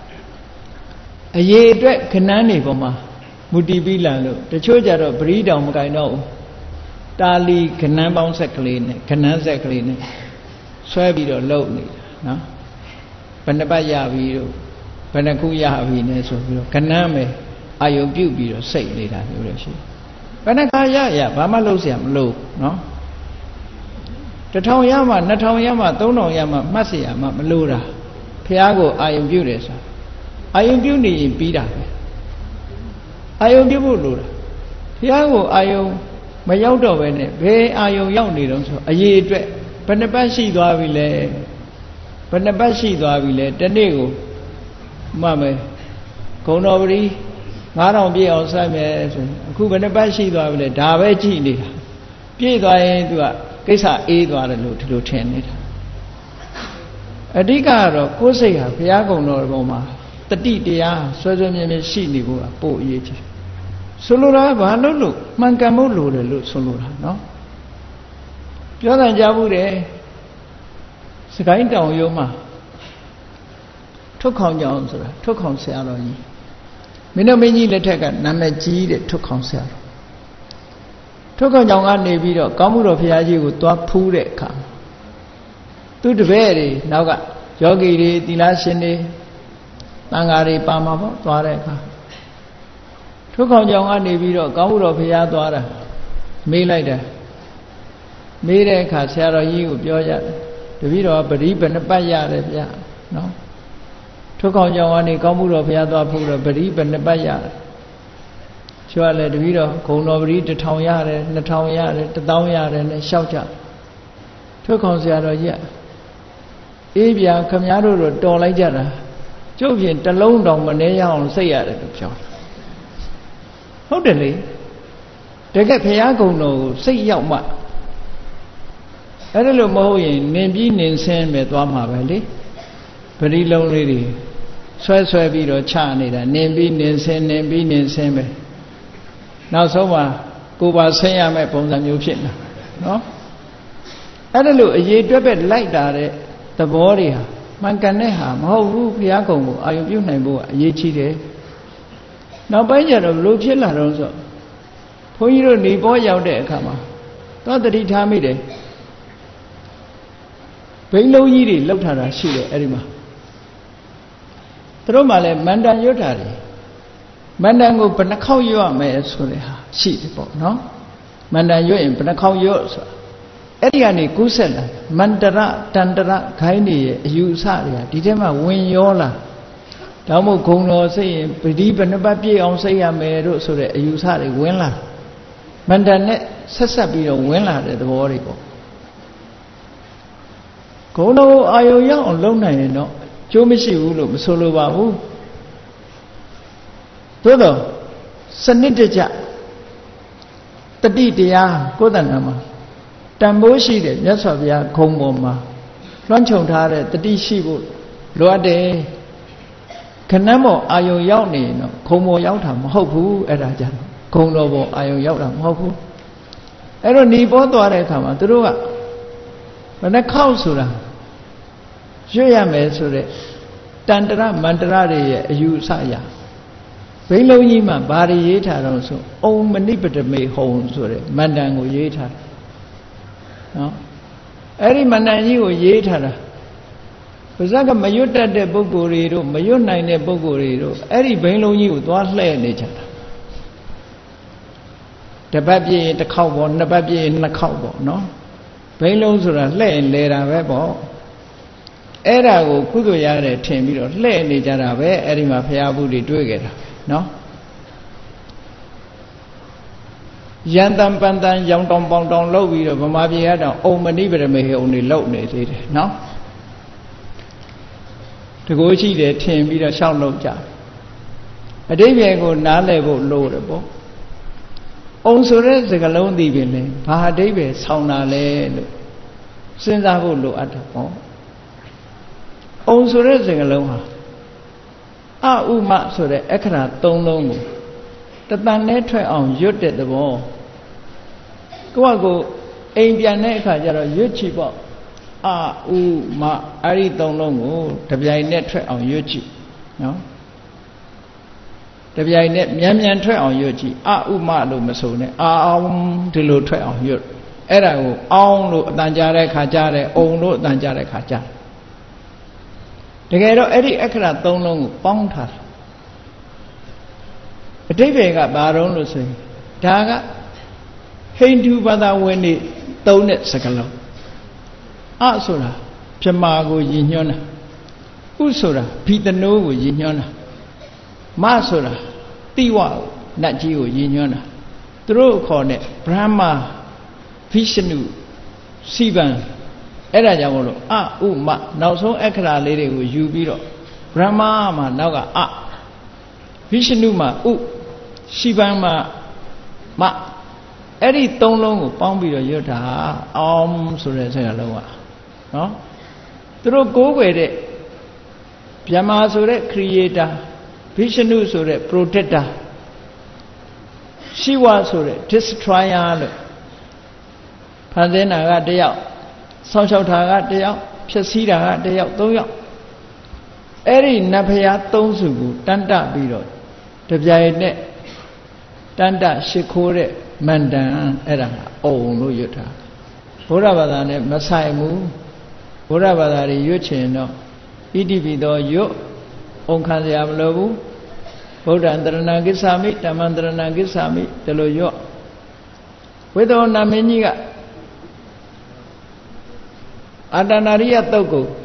aye atwet khanan ni paw ma Mudi bilang lo, tercuci jaro beri dah mukai no, tali kena bang sekali ni, soal biro lo ni, na, pendapat ya biro, pendaku ya biro so biro, kena me, ayo biro say ni dah biro sih, pendapat ya, bapa lo siam lo, no, tertahu ya ma, tertahu ya ma, tahu ya ma, masih ya ma, lo dah, piago ayo biro sa, ayo biro ni bira. Ayong dia bulu lah. Dia ko ayong mayau dah bene. Be ayong yau ni dong so. Aye tu, pendapat si doa bile, tene ko, mama, kau nak beri, ngarang biar orang saya so. Aku pendapat si doa bile, dah beci ni lah. Biar doa yang tu, kisah doa lu chen ni lah. Adika ro, kau saya, biar kau nak boma. Tadi dia, sesuatu yang si ni ko, po ye je. Solura, bahalu lu, mangkamu lu le solura, no. Jangan jauh deh. Sekarang tahu yo mah. Thúc khong jauh sudah, thúc khong siapa ni? Mina meni letak kan nama ji de thúc khong siapa. Thúc khong jauh an ni biro, kamu ro fiaji ko tua phu de kam. Tu debe ni, naga, yogi ni, tilasin ni, tangari pama po, tua de kam. Thúc khong jauh an ni biro, kamu ro fiaji tua de, milai de. Mere kha siapa ji koပြောကြတယ်တပည့်တော်ပရိပဏပတ်ရတယ်ဗျနော်ထုခေါင်ကြောင့်ကနေကောင်းမှုတော်ဘုရားသွားဖို့တော့ပရိပဏပတ်ရတယ် Chua là đi đó cũng nó đi từ thầu nhà đấy, từ thầu nhà đấy, từ tàu nhà đấy này sao chả thôi còn gì rồi chứ ý bây giờ cầm nhà rồi to lấy ra chỗ viện ta lâu đồng mà nếu nhau xây ra được cho không để lý để cái phía cùng nó xây dựng mà ở đây là mô hình nên biết nên xem về toán mà vậy đi bởi đi lâu đi xoay xoay bị rồi cha này là nên biết nên xem về nào số mà cô bà xây ra mẹ bông ra nhiều chuyện đó ở đây là gì đó biết lấy ra đấy tập bó đi hả mang cái này hả mà hầu phía cùng ai biết này bộ gì chi đấy nó bây giờ rồi lúc chết là rồi thôi như rồi đi bó vào để cả mà đó là đi tham đi đấy bấy lâu gì đi lâu thà ra xí đấy ấy mà tôi mà lại mang đàn yếu thà đấy mang đàn của bên nó khâu yếu à mẹ số đấy hả xí đấy bộ nó mang đàn yếu bên nó khâu yếu số ấy cái này cú sẽ là mandara tandara cái này yếu sa đấy đi thế mà nguyên yếu là đó một cùng nó xây đi bên nó bắt bia ông xây à mẹ rồi số đấy yếu sa đấy nguyên là mandara này sát sát bị rồi nguyên là đấy bộ đấy bộ cố đâu ai yêu ông lâu này nó chú mới chịu được mà solo vào tốt rồi sân nít để chả tất đi thì cố tình mà tam bố sĩ để nhất sở bia không một mà loan trồng thà để tất đi sĩ bộ loa để khả năng mà ai yêu này nó không một yêu thầm hậu phú ở đây chẳng không đâu bộ ai yêu thầm hậu phú ở đó đi bó toa đây thầm mà tôi đâu ạ và nó khâu xuống là chưa ya mẹ số đấy tantara mantra đấy yêu sa ya bấy lâu như mà bà đi dễ thà rồi số ông mình đi bật mì hồn số đấy mantra của dễ thà đó ấy đi mantra như của dễ thà đó bây giờ cái mấy yếu tố để bốc bùi rồi mấy yếu này để bốc bùi rồi ấy đi bấy lâu như của toán lệ này chẳng để bắt gì để khâu bỏ để bắt gì nó khâu bỏ nó bấy lâu rồi là lệ ra vậy bỏ ấy là của cuối cùng ra để thêmပြီးတော့လှည့်နေကြတာပဲအဲ့ဒီမှာဘုရားဘုရားတွေ့ခဲ့တာနော်ယန္တံပန္တံရောင်တောင်ပေါင်တောင်လှုပ်ပြီးတော့ဗမာပြည်ကတော့အုံမဏိပရမေဟုံတွေလှုပ်နေသေးတယ်နော်တကူရှိတယ်ထင်ပြီးတော့ရှောက်လှုပ်ကြအတိပ္ပယ်ကိုနားလည်ဖို့လိုတယ်ပေါ့အုံဆိုတဲ့စကားလုံးသိပြီလေဘာအတိပ္ပယ်ဆောင်းတာလဲလို့စဉ်းစားဖို့လိုအပ်တယ်ပေါ့အုံဆိုတဲ့စကားလုံးဟာအဥမဆိုတဲ့အခရာ၃လုံးကိုတတန်နဲ့ထွက်အောင်ရွတ်တဲ့သဘောကိုယ့်ကိုအိမ်ပြန်တဲ့အခါကျတော့ရွတ်ချီပေါ့အဥမအဲ့ဒီ၃လုံးကိုတပြိုင်နဲ့ထွက်အောင်ရွတ်ချီနော်တပြိုင်နဲ့မြန်ထွက်အောင်ရွတ်ချီအဥမလို့မဆိုနဲ့အောင်ဒီလိုထွက်အောင်ရွတ်အဲ့ဒါကိုအောင်လို့အတန်ကြားတဲ့ခါကြားတယ်အုံလို့အတန်ကြားတဲ့ခါကြားတကယ်တော့အဲ့ဒီအခရာ၃လုံးကိုပေါင်းထားတာအတိပ္ပယ်ကဘာတော့လို့ဆိုရင်ဒါကဟိန္ဒူဘာသာဝင်တွေသုံးတဲ့စကားလုံးအဆိုတာပြမာကိုရည်ညွှန်းတာဥဆိုတာဘီတနိုးကိုရည်ညွှန်းတာမဆိုတာတိဝနတ်ကြီးကိုရည်ညွှန်းတာသူတို့ခေါ်တဲ့ဗြဟ္မာဗိရှနုစိဗံအဲ့ဒါကြောင့်မလို့အဥမနောက်ဆုံးအခရာလေးတွေကိုယူပြီးတော့ဗြဟ္မာမှာနောက်ကဗိရှနုမှာဥရှိပန်းမှာမအဲ့ဒီ၃လုံးကိုပေါင်းပြီးတော့ရွတ်တာအောင်ဆိုတဲ့စကားလုံးကနော်သူတို့ကိုးကွယ်တဲ့ဗြဟ္မာဆိုတဲ့ creator ဗိရှနုဆိုတဲ့ protector ရှိဝဆိုတဲ့ destroyer လို့ဖန်ဆင်းတာကတယောက်ဆောင်းလျှောက်တာကတယောက်ဖြည့်ဆည်းတာကတယောက်၃ယောက်အဲ့ဒီနတ်ဖျား၃စုကိုတန်တပြီးတော့တပြိုင်နဲ့တန်တရှိခိုးတဲ့မန္တန်အဲ့ဒါအုံလို့ရွတ်တာဘုရားဘာသာနဲ့မဆိုင်ဘူးဘုရားဘာသာတွေရွတ်ချင်တော့ဣတိပိသောရွတ်အုံခံစရာမလိုဘူးဗုဒ္ဓံတရဏံကိစ္ဆာမိဓမ္မံတရဏံကိစ္ဆာမိဒီလိုရွတ်ဝိသောနာမင်းကြီးကအာတနာရိယတုတ်ကို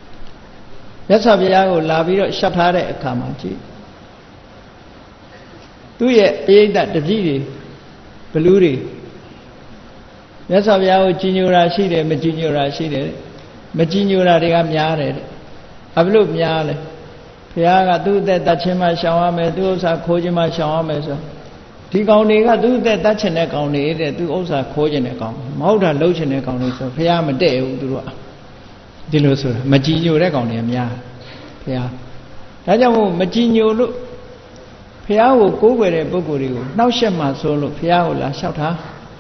မြတ်စွာဘုရားကိုလာပြီးတော့ရှောက်ထားတဲ့အခါမှာကြည့်သူ့ရဲ့အယိတ်တပည့်တွေဘလူးတွေမြတ်စွာဘုရားကိုကြည်ညိုတာရှိတယ်မကြည်ညိုတာရှိတယ်မကြည်ညိုတာတွေကများတယ်အဘလို့များလဲဘုရားကသူ့အသက်တတ်ခြင်းမှရှောင်ရမယ်သူ့ဥစ္စာခိုးခြင်းမှရှောင်ရမယ်ဆိုဒီကောင်တွေကသူ့အသက်တတ်ခြင်းတဲ့ကောင်တွေတဲ့သူ့ဥစ္စာခိုးခြင်းတဲ့ကောင်မဟုတ်တာလှုပ်ခြင်းတဲ့ကောင်တွေဆိုဘုရားမတည့်ဘူးသူတို့ကဒီလိုဆိုတာမကြည်ညိုတဲ့ကောင်တွေများဘုရားဒါကြောင့်မို့မကြည်ညိုလို့ဘုရားကိုကိုးကွယ်တဲ့ပုဂ္ဂိုလ်တွေကိုနှောက်ယှက်မှဆိုလို့ဘုရားကိုလာလျှောက်တာ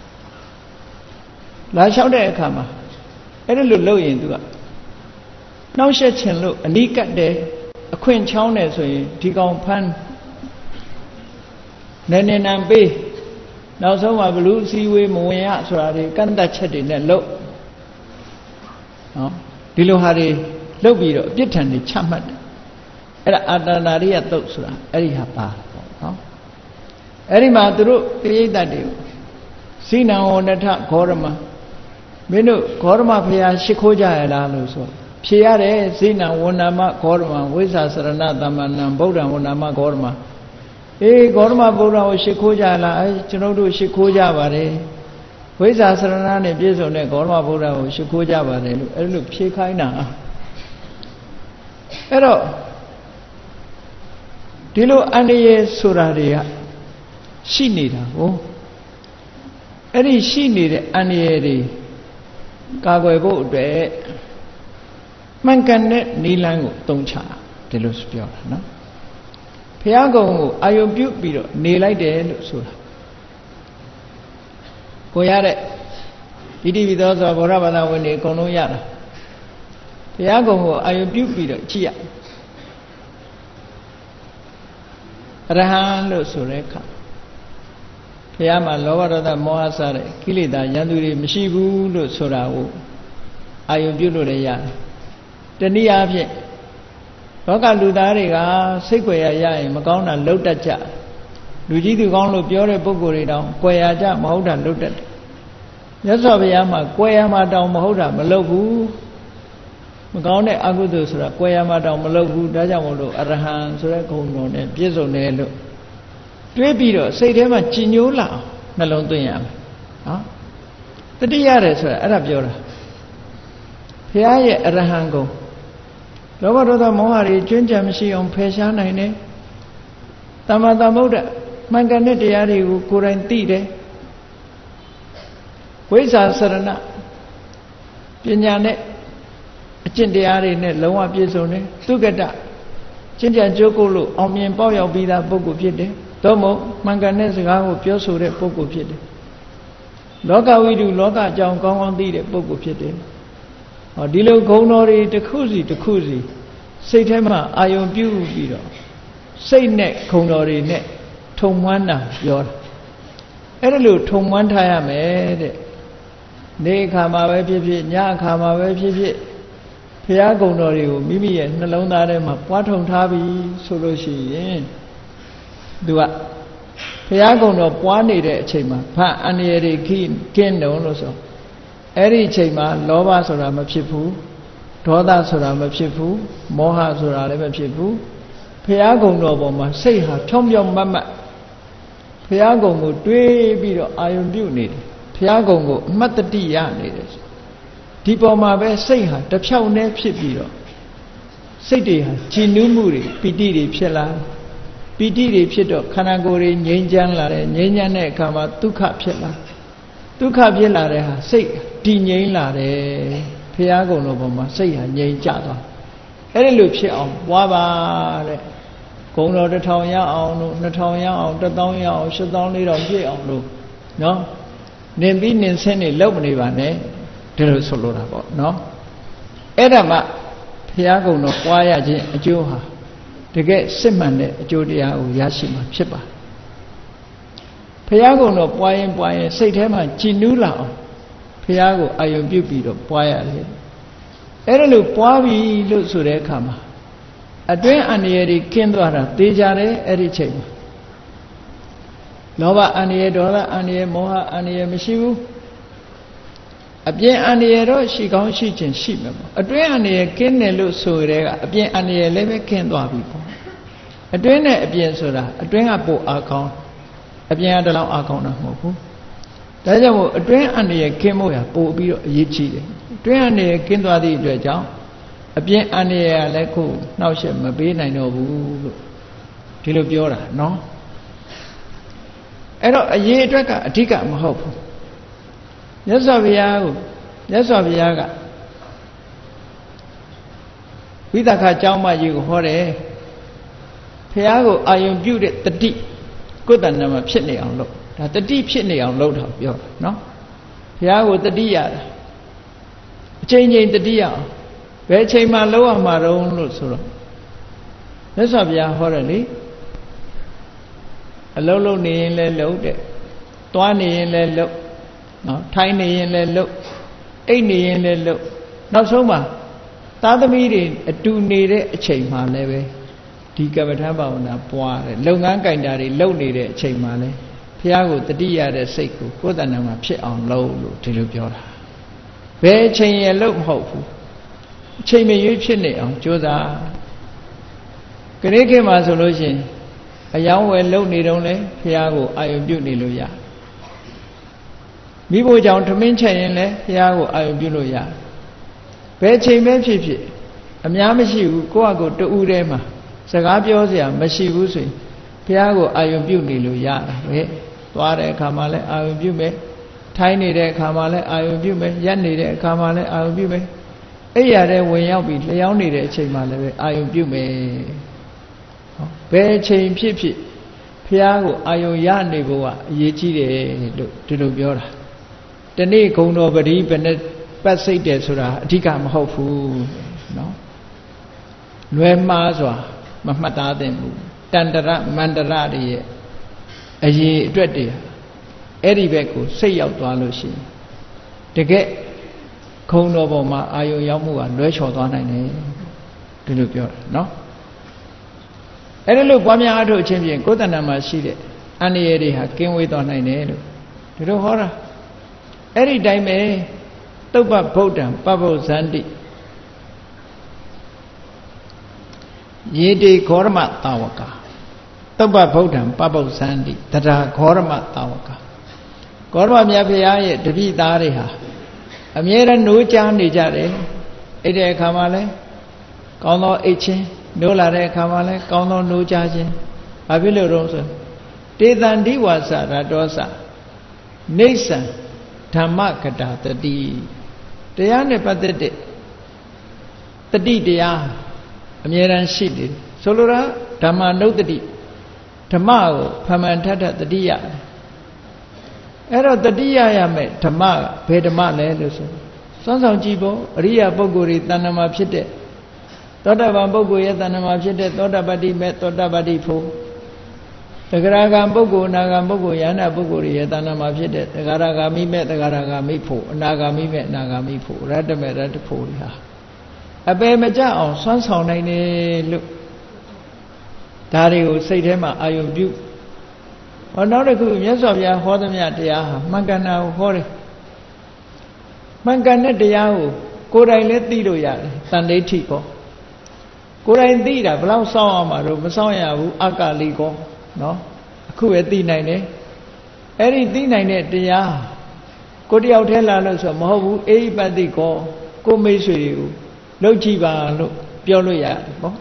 လာလျှောက်တဲ့အခါမှာအဲ့ဒါလို့လုပ်ရင်သူကနှောက်ယှက်ခြင်းလို့အနိကတ်တယ်အခွင့်ချောင်းတယ်ဆိုရင်ဒီကောင်ဖမ်းနည်းနည်းနံပေးနောက်ဆုံးမှာဘလူးအစည်းဝေးမဝင်ရဆိုတာတွေကန့်တတ်ချက်တွေနဲ့လုပ်နော်ဒီလိုဟာတွေလုပ်ပြီးတော့အပြစ်ထန်တွေချမှတ်တယ်အဲ့ဒါအာတနာရိယသုတ်ဆိုတာအဲ့ဒီဟာပါပေါ့နော်အဲ့ဒီမှာသူတို့ပရိသတ်တွေစိနံဝနထဂေါရမမင်းတို့ဂေါရမဖရာရှိခိုးကြရလားလို့ဆိုဖြေရတယ်စိနံဝဏမဂေါရမဝိဇာစရဏသမ္မနံဗုဒ္ဓံဝဏမဂေါရမအေးဂေါရမဗုဒ္ဓံကိုရှိခိုးကြလားအဲကျွန်တော်တို့ရှိခိုးကြပါတယ်ဝိဇာစရဏနဲ့ပြည့်စုံတဲ့ဂေါရမဗုဒ္ဓံကိုရှိခိုးကြပါတယ်လို့အဲ့လိုဖြေခိုင်းတာအဲ့တော့ဒီလိုအန္တရာယ်ဆိုတာတွေကရှိနေတာကိုအဲ့ဒီရှိနေတဲ့အန္တရာယ်တွေကာကွယ်ဖို့အတွက်မှန်ကန်တဲ့နိလန်းကိုတုံးချတယ်လို့ပြောတာနော်ဘုရားကုံကိုအာယုပြုပြီးတော့နေလိုက်တယ်လို့ဆိုတာကိုရတဲ့ဣတိပိသောဆိုဗောဓဘာသာဝင်တွေအကုန်လုံးရတာဘုရားကုံကိုအာယုပြုပြီးတော့ကြည့်ရအရဟံလို့ဆိုတဲ့အခါဘုရားမှာလောဘဒေါသမောဟစတဲ့ကိလေသာရန်သူတွေမရှိဘူးလို့ဆိုတာကိုအာယုပြုလို့လည်းရတယ်တနည်းအားဖြင့်လောကလူသားတွေကစိတ်ကြွယ်ရရရင်မကောင်းတာလှုပ်တတ်ကြလူကြီးသူကောင်းလို့ပြောတဲ့ပုဂ္ဂိုလ်တွေတောင်ကြွယ်ရကြမဟုတ်တာလှုပ်တတ်တယ်မြတ်စွာဘုရားမှာကြွယ်ရမှာတောင်မဟုတ်တာမလှုပ်ဘူးမကောင်းတဲ့အကုသိုလ်ဆိုတာကြွယ်ရမှာတောင်မလှုပ်ဘူးဒါကြောင့်မို့လို့အရဟံဆိုတဲ့ဂုဏ်တော်နဲ့ပြည့်စုံတယ်လို့တွေးပြီးတော့စိတ်ထဲမှာကြည်ညိုလာအောင်နှလုံးသွင်းရမယ်နော်တတိရတယ်ဆိုတာအဲ့ဒါပြောတာဘုရားရဲ့အရဟံဂုဏ်လောဘဒေါသမောဟတွေကျွမ်းကြံမရှိအောင်ဖယ်ရှားနိုင်တယ်သမ္မာသမ္ဗုဒ္ဓမှန်ကန်တဲ့တရားတွေကိုကိုယ်တိုင်သိတယ်ဝိဇ္ဇာစရဏပညာနဲ့အကျင့်တရားတွေနဲ့လုံးဝပြည့်စုံတယ်သုကတကျင့်ကြံကြိုးကုပ်လို့အောင်မြင်ပေါက်ရောက်ပြီးသားပုဂ္ဂိုလ်ဖြစ်တယ်သို့မဟုတ်မှန်ကန်တဲ့စကားကိုပြောဆိုတဲ့ပုဂ္ဂိုလ်ဖြစ်တယ်လောကဝိတုလောကအကြောင်းကောင်းကောင်းသိတဲ့ပုဂ္ဂိုလ်ဖြစ်တယ်ဟောဒီလိုဂုဏ်တော်တွေတစ်ခုစီတစ်ခုစီစိတ်ထဲမှာအာယုံပြုပြီးတော့စိတ်နဲ့ဂုဏ်တော်တွေနဲ့ထုံမွမ်းတာပြောတာအဲ့ဒါလို့ထုံမွမ်းထားရမယ်တဲ့နေ့အခါမှာပဲဖြစ်ဖြစ်ညအခါမှာပဲဖြစ်ဖြစ်ဘုရားဂုဏ်တော်တွေကိုမိမိရဲ့နှလုံးသားထဲမှာပွားထုံထားပြီဆိုလို့ရှိရင်သူကဘုရားဂုဏ်တော်ပွားနေတဲ့အချိန်မှာဘာအန္တရာယ်တွေကင်းတယ်လို့ဆိုအဲ့ဒီအချိန်မှာလောဘဆိုတာမဖြစ်ဘူးဒေါသဆိုတာမဖြစ်ဘူးမောဟဆိုတာလည်းမဖြစ်ဘူးဘုရားဂုဏ်တော်ပေါ်မှာစိတ်ဟာဖြောင်းဖြောင်းမတ်မတ်ဘုရားဂုဏ်ကိုတွေးပြီးတော့အာယုံပြုနေတယ်ဘုရားဂုဏ်ကိုအမှတ်တတိရနေတယ်ဒီပေါ်မှာပဲစိတ်ဟာတဖြောင်းနဲ့ဖြစ်ပြီးတော့စိတ်တွေဟာကြည်နူးမှုတွေပီတိတွေဖြစ်လာပီတိတွေဖြစ်တော့ခန္ဓာကိုယ်တွေငြိမ်းချမ်းလာတယ်ငြိမ်းချမ်းတဲ့အခါမှာဒုက္ခဖြစ်လာဒုက္ခဖြစ်လာတဲ့ဟာစိတ်တည်ငြိမ်လာတယ်ဘုရားကုံတော်ပေါ်မှာစိတ်ဟာငြိမ်ကြသွားအဲ့ဒီလိုဖြစ်အောင်ပွားပါတဲ့ဂုံတော်1000ရအောင်လို့2000ရအောင်1000ရအောင်8400ပြည့်အောင်လို့နော်နင်ပြီးနင်ဆင်းနေလောက်မနေပါနဲ့ဒီလိုဆိုလိုတာပေါ့နော်အဲ့ဒါမှဘုရားကုံတော်ပွားရခြင်းအကျိုးဟာတကယ်စစ်မှန်တဲ့အကျိုးတရားကိုရရှိမှာဖြစ်ပါဘုရားကုံတော်ပွားရင်စိတ်ထဲမှာကြည်နူးလာအောင်ဘုရားကိုအာယုံပြုပြီးတော့ပွားရတယ်အဲ့ဒါလို့ပွားပြီလို့ဆိုတဲ့အခါမှာအတွင်းအန္တရာယ်တွေကင်းသွားတာသိကြတယ်အဲ့ဒီချိန်မှာလောဘအန္တရာယ်ဒေါသအန္တရာယ်မောဟအန္တရာယ်မရှိဘူးအပြင်အန္တရာယ်တော့ရှိကောင်းရှိခြင်းရှိမှာပေါ့အတွင်းအန္တရာယ်ကင်းတယ်လို့ဆိုရဲကအပြင်အန္တရာယ်လည်းပဲကင်းသွားပြီပေါ့အတွင်းနဲ့အပြင်ဆိုတာအတွင်းကပိုအားကောင်းအပြင်ကတလောက်အားကောင်းတာမဟုတ်ဘူးဒါကြောင့်မို့အတွင်းအနေရကင်းဖို့ရပို့ပြီးတော့အရေးကြီးတယ်အတွင်းအနေရကင်းသွားသည့်အတွက်ကြောင့်အပြင်အနေရလည်းခုနှောက်ယှက်မပေးနိုင်တော့ဘူးလို့ဒီလိုပြောတာနော်အဲ့တော့အရေးအတွက်ကအဓိကမဟုတ်ဘူးမြတ်စွာဘုရားကဝိသခကျောင်းမကြီးကိုဟောတယ်ဘုရားကိုအာယုံပြုတဲ့တတိကိုယ်တဏ္ဍာမှာဖြစ်နေအောင်လုပ်ဒါတတိဖြစ်နေအောင်လုပ်တာပြောတာနော်ဘုရားကိုတတိရတာအချိန်ချင်းတတိရအောင်ဘယ်အချိန်မှလုပ်ရမှာတော့လို့ဆိုတော့မြတ်စွာဘုရားဟောတယ်လေအလုံးလုံးနေရင်လည်းလုပ်တဲ့သွားနေရင်လည်းလုပ်နော်ထိုင်နေရင်လည်းလုပ်အိတ်နေရင်လည်းလုပ်နောက်ဆုံးမှာသားသမီးတွေအတူနေတဲ့အချိန်မှလည်းပဲဒီကမ္မထာဘာဝနာပွားတယ်လုပ်ငန်းကင်တာတွေလုပ်နေတဲ့အချိန်မှလည်းဘုရားကိုတတိရတဲ့စိတ်ကိုကိုယ်တဏ္ဍာမှာဖြစ်အောင်လုပ်လို့ဒီလိုပြောတာဘယ်အချိန်ရလို့မဟုတ်ဘူးအချိန်မရွေးဖြစ်နေအောင်ကြိုးစားခရစ်ခေတ်မှာဆိုလို့ရှိရင်အယောင်းဝယ်လုပ်နေတုန်းလဲဘုရားကိုအာယုံပြုနေလို့ရမိဖို့ကြောင့်ထမင်းချက်ရင်လဲဘုရားကိုအာယုံပြုလို့ရဘယ်ချိန်ပဲဖြစ်ဖြစ်အများမရှိဘူးကိုယ့်အကိုတူးထဲမှာစကားပြောစရာမရှိဘူးဆိုရင်ဘုရားကိုအာယုံပြုနေလို့ရတာပဲသွားတဲ့အခါမှာလဲအာယုံပြုမယ်ထိုင်းနေတဲ့အခါမှာလဲအာယုံပြုမယ်ရက်နေတဲ့အခါမှာလဲအာယုံပြုမယ်အဲ့ရတဲ့ဝင်ရောက်ပြီးလျှောင်းနေတဲ့အချိန်မှာလည်းပဲအာယုံပြုမယ်ဘယ်အချိန်ဖြစ်ဖြစ်ဘုရားကိုအာယုံရနေဖို့ကအရေးကြီးတယ်လို့ဒီလိုပြောတာတနေ့ဂုံတော်ပရိဘယ်နဲ့ပတ်စိတ်တယ်ဆိုတာအဓိကမဟုတ်ဘူးနော်လွယ်မှားစွာမမှတ်သားသင့်ဘူးတန္တရမန္တရတွေရဲ့အရေးအတွက်တွေအဲ့ဒီဘက်ကိုစိတ်ရောက်သွားလို့ရှိရင်တကယ်ခုံတော်ပေါ်မှာအာယုံရောက်မှုကလွဲချော်သွားနိုင်တယ်ဒီလိုပြောတာနော်အဲ့ဒါလို့ပွားများအားထုတ်ခြင်းဖြင့်ကိုယ်တဏ္ဍာမှာရှိတဲ့အန္တရာယ်တွေဟာကင်းဝေးသွားနိုင်တယ်လို့ဒီလိုဟောတာအဲ့ဒီတိုင်းပဲသုပ္ပဗုဒ္ဓံပဗ္ဗုဇန္တိယေတိခောရမတာဝကသုပ္ပဗုဒ္ဓံပဗ္ဗုဇန္တိတထာခောရမတာဝကခောရမမြတ်ဘုရားရဲ့တပည့်သားတွေဟာအမြဲတမ်းနိုးကြားနေကြတယ်အဲ့ဒီအခါမှာလဲကောင်းသောအိတ်ချင်းနိုးလာတဲ့အခါမှာလဲကောင်းသောနိုးကြားခြင်းဘာဖြစ်လို့တော့ဆိုတေတံဒီဝါစရတောစနေဆံဓမ္မကတာတတိတရားနဲ့ပတ်သက်တဲ့တတိတရားအမြဲတမ်းရှိတယ်ဆိုလိုတာဓမ္မနုတ္တိဓမ္မကိုဖမှန်ထထတတိယအဲ့တော့တတိယရမယ်ဓမ္မဘယ်ဓမ္မလဲလို့ဆိုစွမ်းဆောင်ကြည့်ဖို့အရိယာပုဂ္ဂိုလ်တွေတဏ္ဍမှာဖြစ်တဲ့သောတာပန်ပုဂ္ဂိုလ်ရဲ့တဏ္ဍမှာဖြစ်တဲ့သောတာပတ္တိမဲ့သောတာပတ္တိဖို့သဂရဂံပုဂ္ဂိုလ်အနာဂံပုဂ္ဂိုလ်ယန္တာပုဂ္ဂိုလ်ရဲ့တဏ္ဍမှာဖြစ်တဲ့သဂရဂါမိမဲ့သဂရဂါမိဖို့အနာဂါမိမဲ့အနာဂါမိဖို့ရတ္တမဲ့ရတ္တဖို့ဟာအပေမကြအောင်စွမ်းဆောင်နိုင်တယ်လို့ဒါတွေကိုစိတ်ထဲမှာအာယုံပြုဟောနောက်တစ်ခုမြတ်စွာဘုရားဟောသမျှတရားဟာမှန်ကန်တာကိုဟောတယ်မှန်ကန်တဲ့တရားကိုကိုယ်တိုင်လည်းသိလို့ရတယ်တန်ဋိဋ္ဌိကောကိုယ်တိုင်သိတာဘယ်လောက်စောင့်အောင်မှာတော့မစောင့်ရဘူးအကာလီကောနော်အခုပဲသိနိုင်တယ်အဲ့ဒီသိနိုင်တဲ့တရားကိုတယောက်တည်းလာလို့ဆိုမဟုတ်ဘူးအေဟိပတိကောကိုမိတ်ဆွေတွေကိုလှုပ်ကြည့်ပါလို့ပြောလို့ရတယ်ပေါ့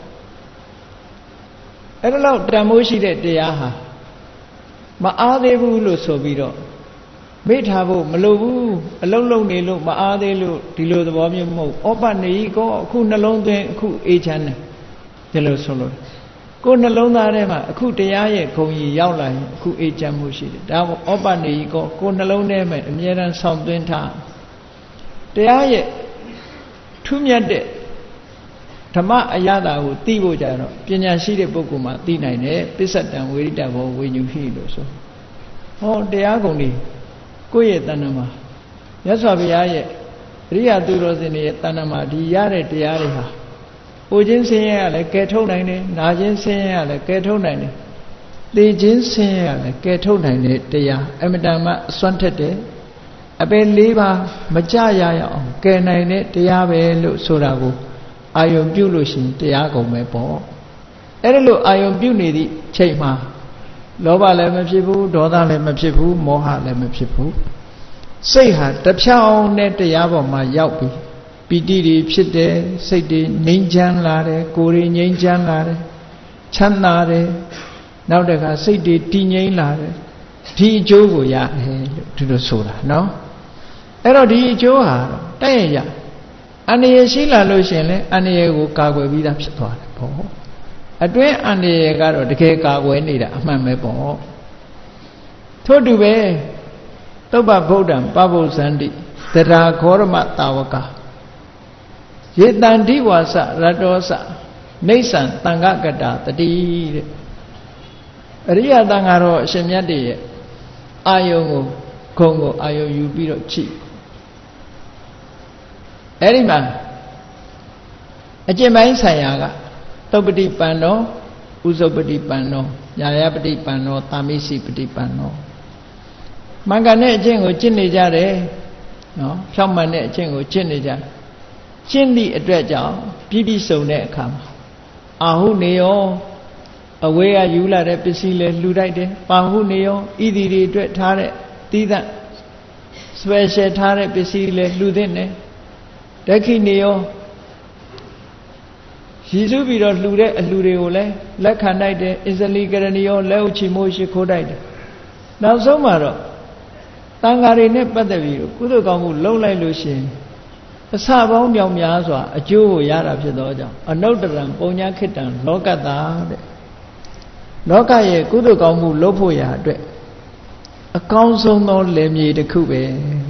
အဲ့ဒါလောက်တန်ဖိုးရှိတဲ့တရားဟာမအားသေးဘူးလို့ဆိုပြီးတော့မေ့ထားဖို့မလိုဘူးအလုံးလုံးနေလို့မအားသေးလို့ဒီလိုသဘောမျိုးမဟုတ်ဩပနေကောအခုနှလုံးသွင်းအခုအေးချမ်းတယ်ဒီလိုဆိုလို့ကိုယ်နှလုံးသားထဲမှာအခုတရားရဲ့ဂုဏ်ကြီးရောက်လာရင်အခုအေးချမ်းမှုရှိတယ်ဒါမို့ဩပနေကောကိုယ်နှလုံးထဲမှာအမြဲတမ်းဆောင်သွင်းထားတရားရဲ့ထူးမြတ်တဲ့ဓမ္မအရသာကိုသိဖို့ကြတော့ပညာရှိတဲ့ပုဂ္ဂိုလ်မှသိနိုင်တယ်ပစ္စတံဝေရိတဘောဝိညုဟိလို့ဆိုဟောတရားကုန်ကြီးကိုယ့်ရဲ့တဏ္ဍမှာမြတ်စွာဘုရားရဲ့အရိယသူတော်စင်တွေရဲ့တဏ္ဍမှာဒီရတဲ့တရားတွေဟာအိုခြင်းဆင်းရဲရလည်းကယ်ထုတ်နိုင်တယ်နာခြင်းဆင်းရဲရလည်းကယ်ထုတ်နိုင်တယ်သိခြင်းဆင်းရဲရလည်းကယ်ထုတ်နိုင်တဲ့တရားအမတန်မှအစွမ်းထက်တယ်အပေ၄ပါးမကြရရအောင်ကယ်နိုင်တဲ့တရားပဲလို့ဆိုတာကိုအာယုံပြုလို့ရှိရင်တရားကုန်ပဲပေါ့အဲ့ဒါလို့အာယုံပြုနေသည့်ချိန်မှာလောဘလည်းမဖြစ်ဘူးဒေါသလည်းမဖြစ်ဘူးမောဟလည်းမဖြစ်ဘူးစိတ်ဟာတစ်ဖြောင်းနဲ့တရားပေါ်မှာရောက်ပြီးပီတိတွေဖြစ်တယ်စိတ်တွေငြိမ်းချမ်းလာတယ်ကိုယ်တွေငြိမ်းချမ်းလာတယ်ချမ်းသာတယ်နောက်တစ်ခါစိတ်တွေတည်ငြိမ်လာတယ်ဒီအကျိုးကိုရတယ်လို့ဒီလိုဆိုတာနော်အဲ့တော့ဒီအကျိုးဟာတိုက်ရရအန္တရာယ်ရှိလာလို့ရှင်လဲအန္တရာယ်ကိုကာကွယ်ပြီးသားဖြစ်သွားတယ်ပေါ့အတွင်းအန္တရာယ်ကတော့တကယ်ကာကွယ်နေတာအမှန်ပဲပေါ့ထို့တူပဲသုဘဗုဒ္ဓံပဗုဇန္တိတရာခောရမတာဝကယေတန္တိဝါစရတောစနေဆံတန်ခကတာတတိတဲ့အရိယတန်ဃာတော်အရှင်မြတ်တွေရဲ့အာယုံကိုဂုံကိုအာယုံယူပြီးတော့ကြည့်အဲ့ဒီမှာအကျင့်ပိုင်းဆိုင်ရာကသုပတိပန်နောဥဇုပတိပန်နောညာယပတိပန်နောတာမိစီပတိပန်နောမှန်ကန်တဲ့အကျင့်ကိုကျင့်နေကြတယ်နော်ဖြောင့်မှန်တဲ့အကျင့်ကိုကျင့်နေကြကျင့်သည့်အတွက်ကြောင့်ပြည့်ပြည့်စုံတဲ့အခါမှာအာဟုနေယောအဝေးကယူလာတဲ့ပစ္စည်းလဲလှူတိုက်တယ်ပါဟုနေယောဣတိတွေအတွက်ထားတဲ့သီးသန့် special ထားတဲ့ပစ္စည်းလဲလှူသင့်တယ်ဒက္ခိနေယောရည်စူးပြီးတော့လှူတဲ့အလှူတွေကိုလည်းလက်ခံတိုက်တယ်အစ္စလီကရဏီယောလက်ဥချီမိုးရှိခိုးတိုက်တယ်နောက်ဆုံးမှာတော့တန်ဃာတွေနဲ့ပတ်သက်ပြီးကုသိုလ်ကောင်းမှုလုပ်လိုက်လို့ရှိရင်အစပေါင်းမြောင်များစွာအကျိုးကိုရတာဖြစ်သောကြောင့်အနုတ္တရံပုံညာခိတံလောကတာတဲ့လောကရဲ့ကုသိုလ်ကောင်းမှုလုပ်ဖို့ရာအတွက်အကောင်းဆုံးသောလယ်မြေတစ်ခုပဲ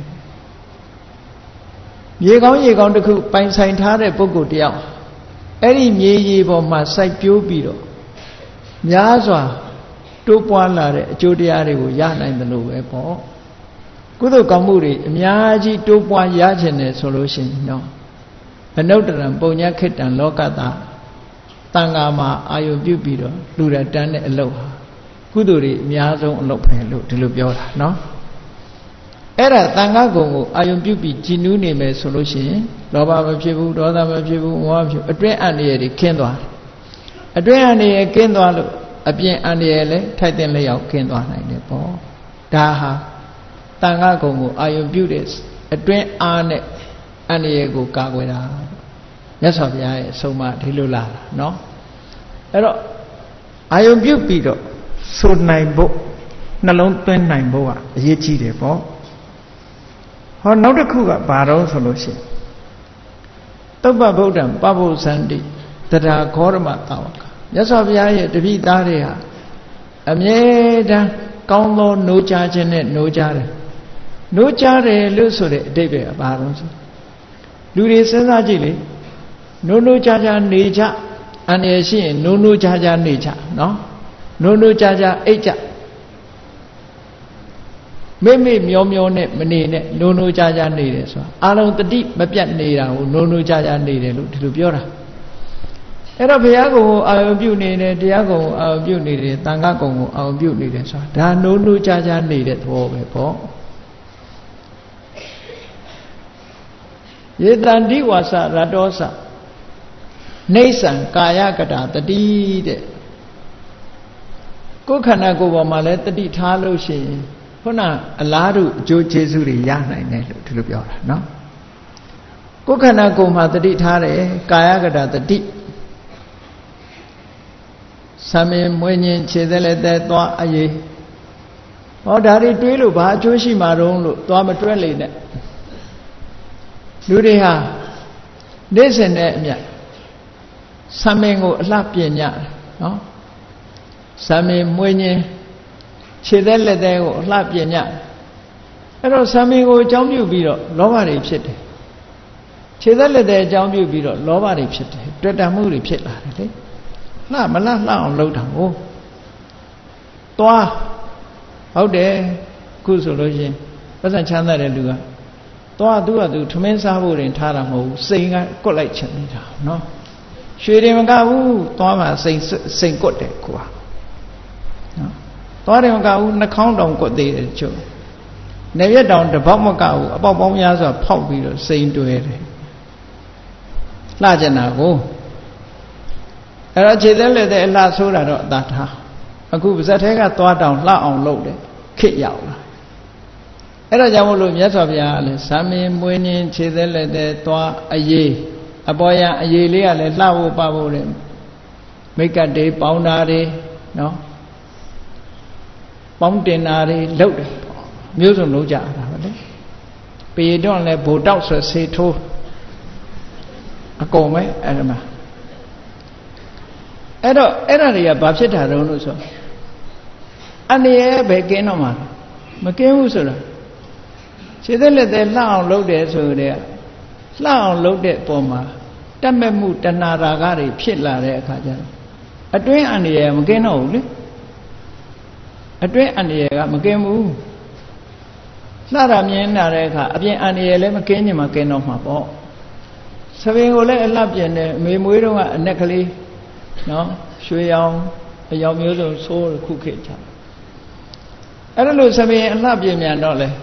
မြေကောင်းရေကောင်းတစ်ခုပိုင်ဆိုင်ထားတဲ့ပုဂ္ဂိုလ်တယောက်အဲ့ဒီမြေကြီးပေါ်မှာစိုက်ပျိုးပြီးတော့များစွာတိုးပွားလာတဲ့အကျိုးတရားတွေကိုရနိုင်တယ်လို့ပဲပေါ့ကုသိုလ်ကောင်းမှုတွေအများကြီးတိုးပွားရခြင်းတယ်ဆိုလို့ရှိရင်နော်အနုတ္တရံပုံညာခိတံလောကတာတန်ဃာမှာအာယုပြုပြီးတော့လူရတန်းတဲ့အလုပ်ဟာကုသိုလ်တွေအများဆုံးအလုပ်ပဲလို့ဒီလိုပြောတာနော်အဲ့ဒါတန်ဃာကုံကိုအာယုပြုပြီးကြည်နူးနေမယ်ဆိုလို့ရှိရင်လောဘမဖြစ်ဘူးဒေါသမဖြစ်ဘူးမောဟမဖြစ်အတွင်းအန္တရာယ်တွေခင်းသွားတယ်အတွင်းအန္တရာယ်ခင်းသွားလို့အပြင်အန္တရာယ်လည်းထိုက်တဲ့လျောက်ခင်းသွားနိုင်တယ်ပေါ့ဒါဟာတန်ခါကုံကိုအာယုပြုတဲ့အတွင်းအားနဲ့အန္တရာယ်ကိုကာကွယ်တာမြတ်စွာဘုရားရဲ့အဆုံးအမဒီလိုလာတာနော်အဲ့တော့အာယုပြုပြီးတော့ဆိုနိုင်ဖို့နှလုံးသွင်းနိုင်ဖို့ကအရေးကြီးတယ်ပေါ့ဟောနောက်တစ်ခုကဘာတော့ဆိုလို့ရှိရင်သုဘဗုဒ္ဓံပဗုဇန္တိတရာခောရမတာဝကမြတ်စွာဘုရားရဲ့တပည့်သားတွေဟာအမြဲတမ်းကောင်းသောနိုးကြားခြင်းနဲ့နိုးကြားတယ်နိုးကြားတယ်လို့ဆိုတဲ့အဓိပ္ပာယ်ကဘာလို့ဆိုလူတွေစဉ်းစားကြည့်လေနိုးနိုးကြားကြားနေကြအန္တရာယ်ရှိရင်နိုးနိုးကြားကြားနေကြနော်နိုးနိုးကြားကြားအိတ်ကြမိမိမျောမျောနဲ့မနေနဲ့နိုးနိုးကြားကြားနေတယ်ဆိုတာအာလုံးတတိမပြတ်နေတာကိုနိုးနိုးကြားကြားနေတယ်လို့ဒီလိုပြောတာအဲ့တော့ဘုရားကုံကိုအာရုံပြုနေတယ်တရားကုံကိုအာရုံပြုနေတယ်သံဃာကုံကိုအာရုံပြုနေတယ်ဆိုတာဒါနိုးနိုးကြားကြားနေတဲ့သဘောပဲပေါ့ယေတန္တိဝါစရတောစနေဆံကာယကတာတတိတဲ့ကိုယ်ခန္ဓာကိုယ်ပေါ်မှာလည်းတတိထားလို့ရှိရင်ခုနအလားတူအကျိုးကျေးဇူးတွေရနိုင်တယ်လို့ဒီလိုပြောတာနော်ကိုယ်ခန္ဓာကိုယ်မှာတတိထားတယ်ကာယကတာတတိသမင်မွေးညင်ခြေသက်လက်သက်သွားအရေးဟောဒါတွေတွေးလို့ဘာအကျိုးရှိမှာတုံးလို့သွားမတွက်လေနဲ့လူတွေဟာနေ့စဉ်နဲ့အမျှသမင်ကိုအလှပြင်ကြတယ်နော်သမင်မွေးညင်ခြေသက်လက်သက်ကိုအလှပြင်ကြအဲ့တော့သမင်ကိုအကြောင်းပြုပြီးတော့လောဘတွေဖြစ်တယ်ခြေသက်လက်သက်အကြောင်းပြုပြီးတော့လောဘတွေဖြစ်တယ်တွေ့တာမှုတွေဖြစ်လာတယ်လေလှမလှအောင်လုပ်တာဟုတ်သွားဟုတ်တယ်ခုဆိုလို့ရှင်ပတ်စံချမ်းသာတဲ့လူကသွားသူကသူထမင်းစားဖို့တင်ထားတာမဟုတ်ဘူးစိန်ကကွတ်လိုက်ချင်နေတာနော်ရွှေတယ်မကဘူးသွားမှစိန်ကွတ်တယ်ကွာနော်သွားတယ်မကဘူးနှာခေါင်းတောင်ကွတ်သေးတယ်ကျုပ်နေရက်တောင်တပေါက်မကဘူးအပေါက်ပေါင်းများစွာဖောက်ပြီးတော့စိန်တွဲတယ်လှကြနာကိုအဲ့တော့ခြေသက်လက်သက်အလှဆိုးတာတော့အသာထားအခုပါဇက်ထဲကသွားတောင်လှအောင်လုပ်တယ်ခစ်ရောက်လာအဲ့ဒါကြောင့်မို့လို့မြတ်စွာဘုရားကလည်းဇာမင်းမွေးညင်းခြေသက်လက်သက်သွားအရေးအပေါ်ရအရေးလေးကလည်းလှဖို့ပဖို့တယ်မိတ်ကတ်တွေပေါင်းတာတွေနော်ပေါင်းတင်တာတွေလုပ်တယ်မျိုးစုံလုပ်ကြတာပဲလေပေတော့လည်းဘိုတောက်ဆွဲဆေးထိုးအကုန်ပဲအဲ့ဒါမှာအဲ့တော့အဲ့ဒါတွေကဘာဖြစ်တာတုံးလို့ဆိုအနေရဲ့ပဲကင်းတော့မှာမကင်းဘူးဆိုတာခြေသက်လက်သက်လှအောင်လုပ်တယ်ဆိုတဲ့လှအောင်လုပ်တဲ့ပုံမှာတတ်မဲ့မှုတဏှာရာဂတွေဖြစ်လာတဲ့အခါကျတော့အတွင်းအနေရဲ့မကင်းတော့ဘူးလေအတွင်းအနေရဲ့ကမကင်းဘူးလှတာမြင်လာတဲ့အခါအပြင်အနေရဲ့လည်းမကင်းညင်မကင်းတော့မှာပေါ့သပင်ကိုလည်းအလှပြင်တယ်အမေမွေးတော့ကအနက်ကလေးနော်ရွှေရောင်အရောင်မျိုးစုံဆိုးခုခေတ်ချအဲ့ဒါလို့သပင်အလှပြင်မြန်တော့လေ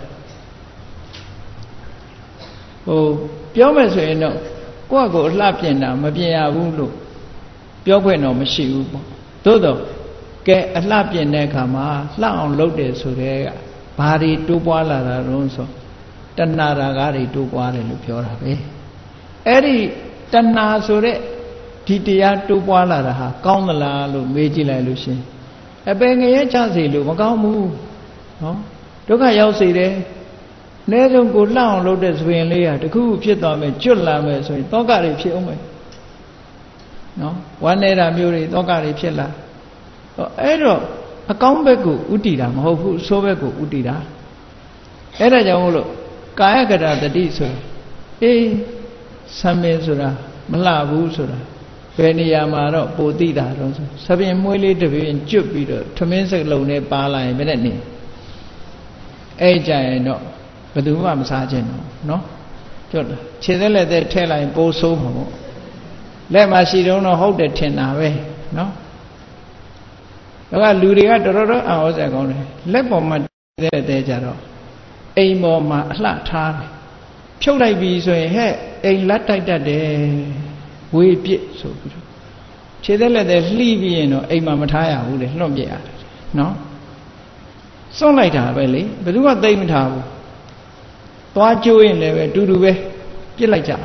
ပြောမယ်ဆိုရင်တော့ကိုယ့်ကိုအလှပြင်တာမပြင်ရဘူးလို့ပြောခွင့်တော့မရှိဘူးပေါ့သို့တော့ကဲအလှပြင်တဲ့အခါမှာလှအောင်လုပ်တယ်ဆိုတဲ့ကဘာတွေတိုးပွားလာတာတော့ဆိုတဏှာရာဂတွေတိုးပွားတယ်လို့ပြောတာပဲအဲ့ဒီတဏှာဆိုတဲ့ဒီတရားတိုးပွားလာတာဟာကောင်းသလားလို့မေးကြည့်လိုက်လို့ရှင်အပင်ငရဲချစေလို့မကောင်းဘူးနော်ဒုက္ခရောက်စေတယ်အနည်းဆုံးကိုလှအောင်လုပ်တဲ့သဘင်လေးဟာတခုဖြစ်သွားမယ်ကျွတ်လာမယ်ဆိုရင်တောကတွေဖြစ်အောင်မယ်နော်ဝမ်းနေတာမျိုးတွေတောကတွေဖြစ်လာအဲ့တော့အကောင်းဘက်ကိုဥတည်တာမဟုတ်ဘူးအဆိုးဘက်ကိုဥတည်တာအဲ့ဒါကြောင့်မို့လို့ကာယကတာတတိဆိုအေးဆံမင်းဆိုတာမလှဘူးဆိုတာဘယ်နေရာမှာတော့ပိုသိတာတော့ဆိုသဘင်မွေးလေးတစ်ပင်ကျွတ်ပြီးတော့ထမင်းစကလုံးနဲ့ပါလာရင်ဘယ်နဲ့နေအဲ့ကြရင်တော့ဘယ်သူမှမစားခြင်းတော့နော်ကျွတ်တာခြေသက်လက်သက်ထဲလိုက်ပိုးဆိုးမှာပေါ့လက်မှာရှိတော့ဟုတ်တယ်ထင်တာပဲနော်ဒါကလူတွေကတော်တော်အံ့ဩစရာကောင်းတယ်လက်ပေါ်မှာတဲ့ကြတော့အိမ်ပေါ်မှာအလှထားတယ်ဖြုတ်လိုက်ပြီဆိုရင်ဟဲ့အိမ်လက်တိုက်တတ်တယ်ဝေးပြစ်ဆိုပြီးတော့ခြေသက်လက်သက်လှီးပြီးရင်တော့အိမ်မှာမထားရဘူးလေလွတ်ပြစ်ရတယ်နော်စွန့်လိုက်တာပဲလေဘယ်သူမှသိမထားဘူးသွားကျိုးရင်လည်းပဲတူတူပဲပြစ်လိုက်ကြ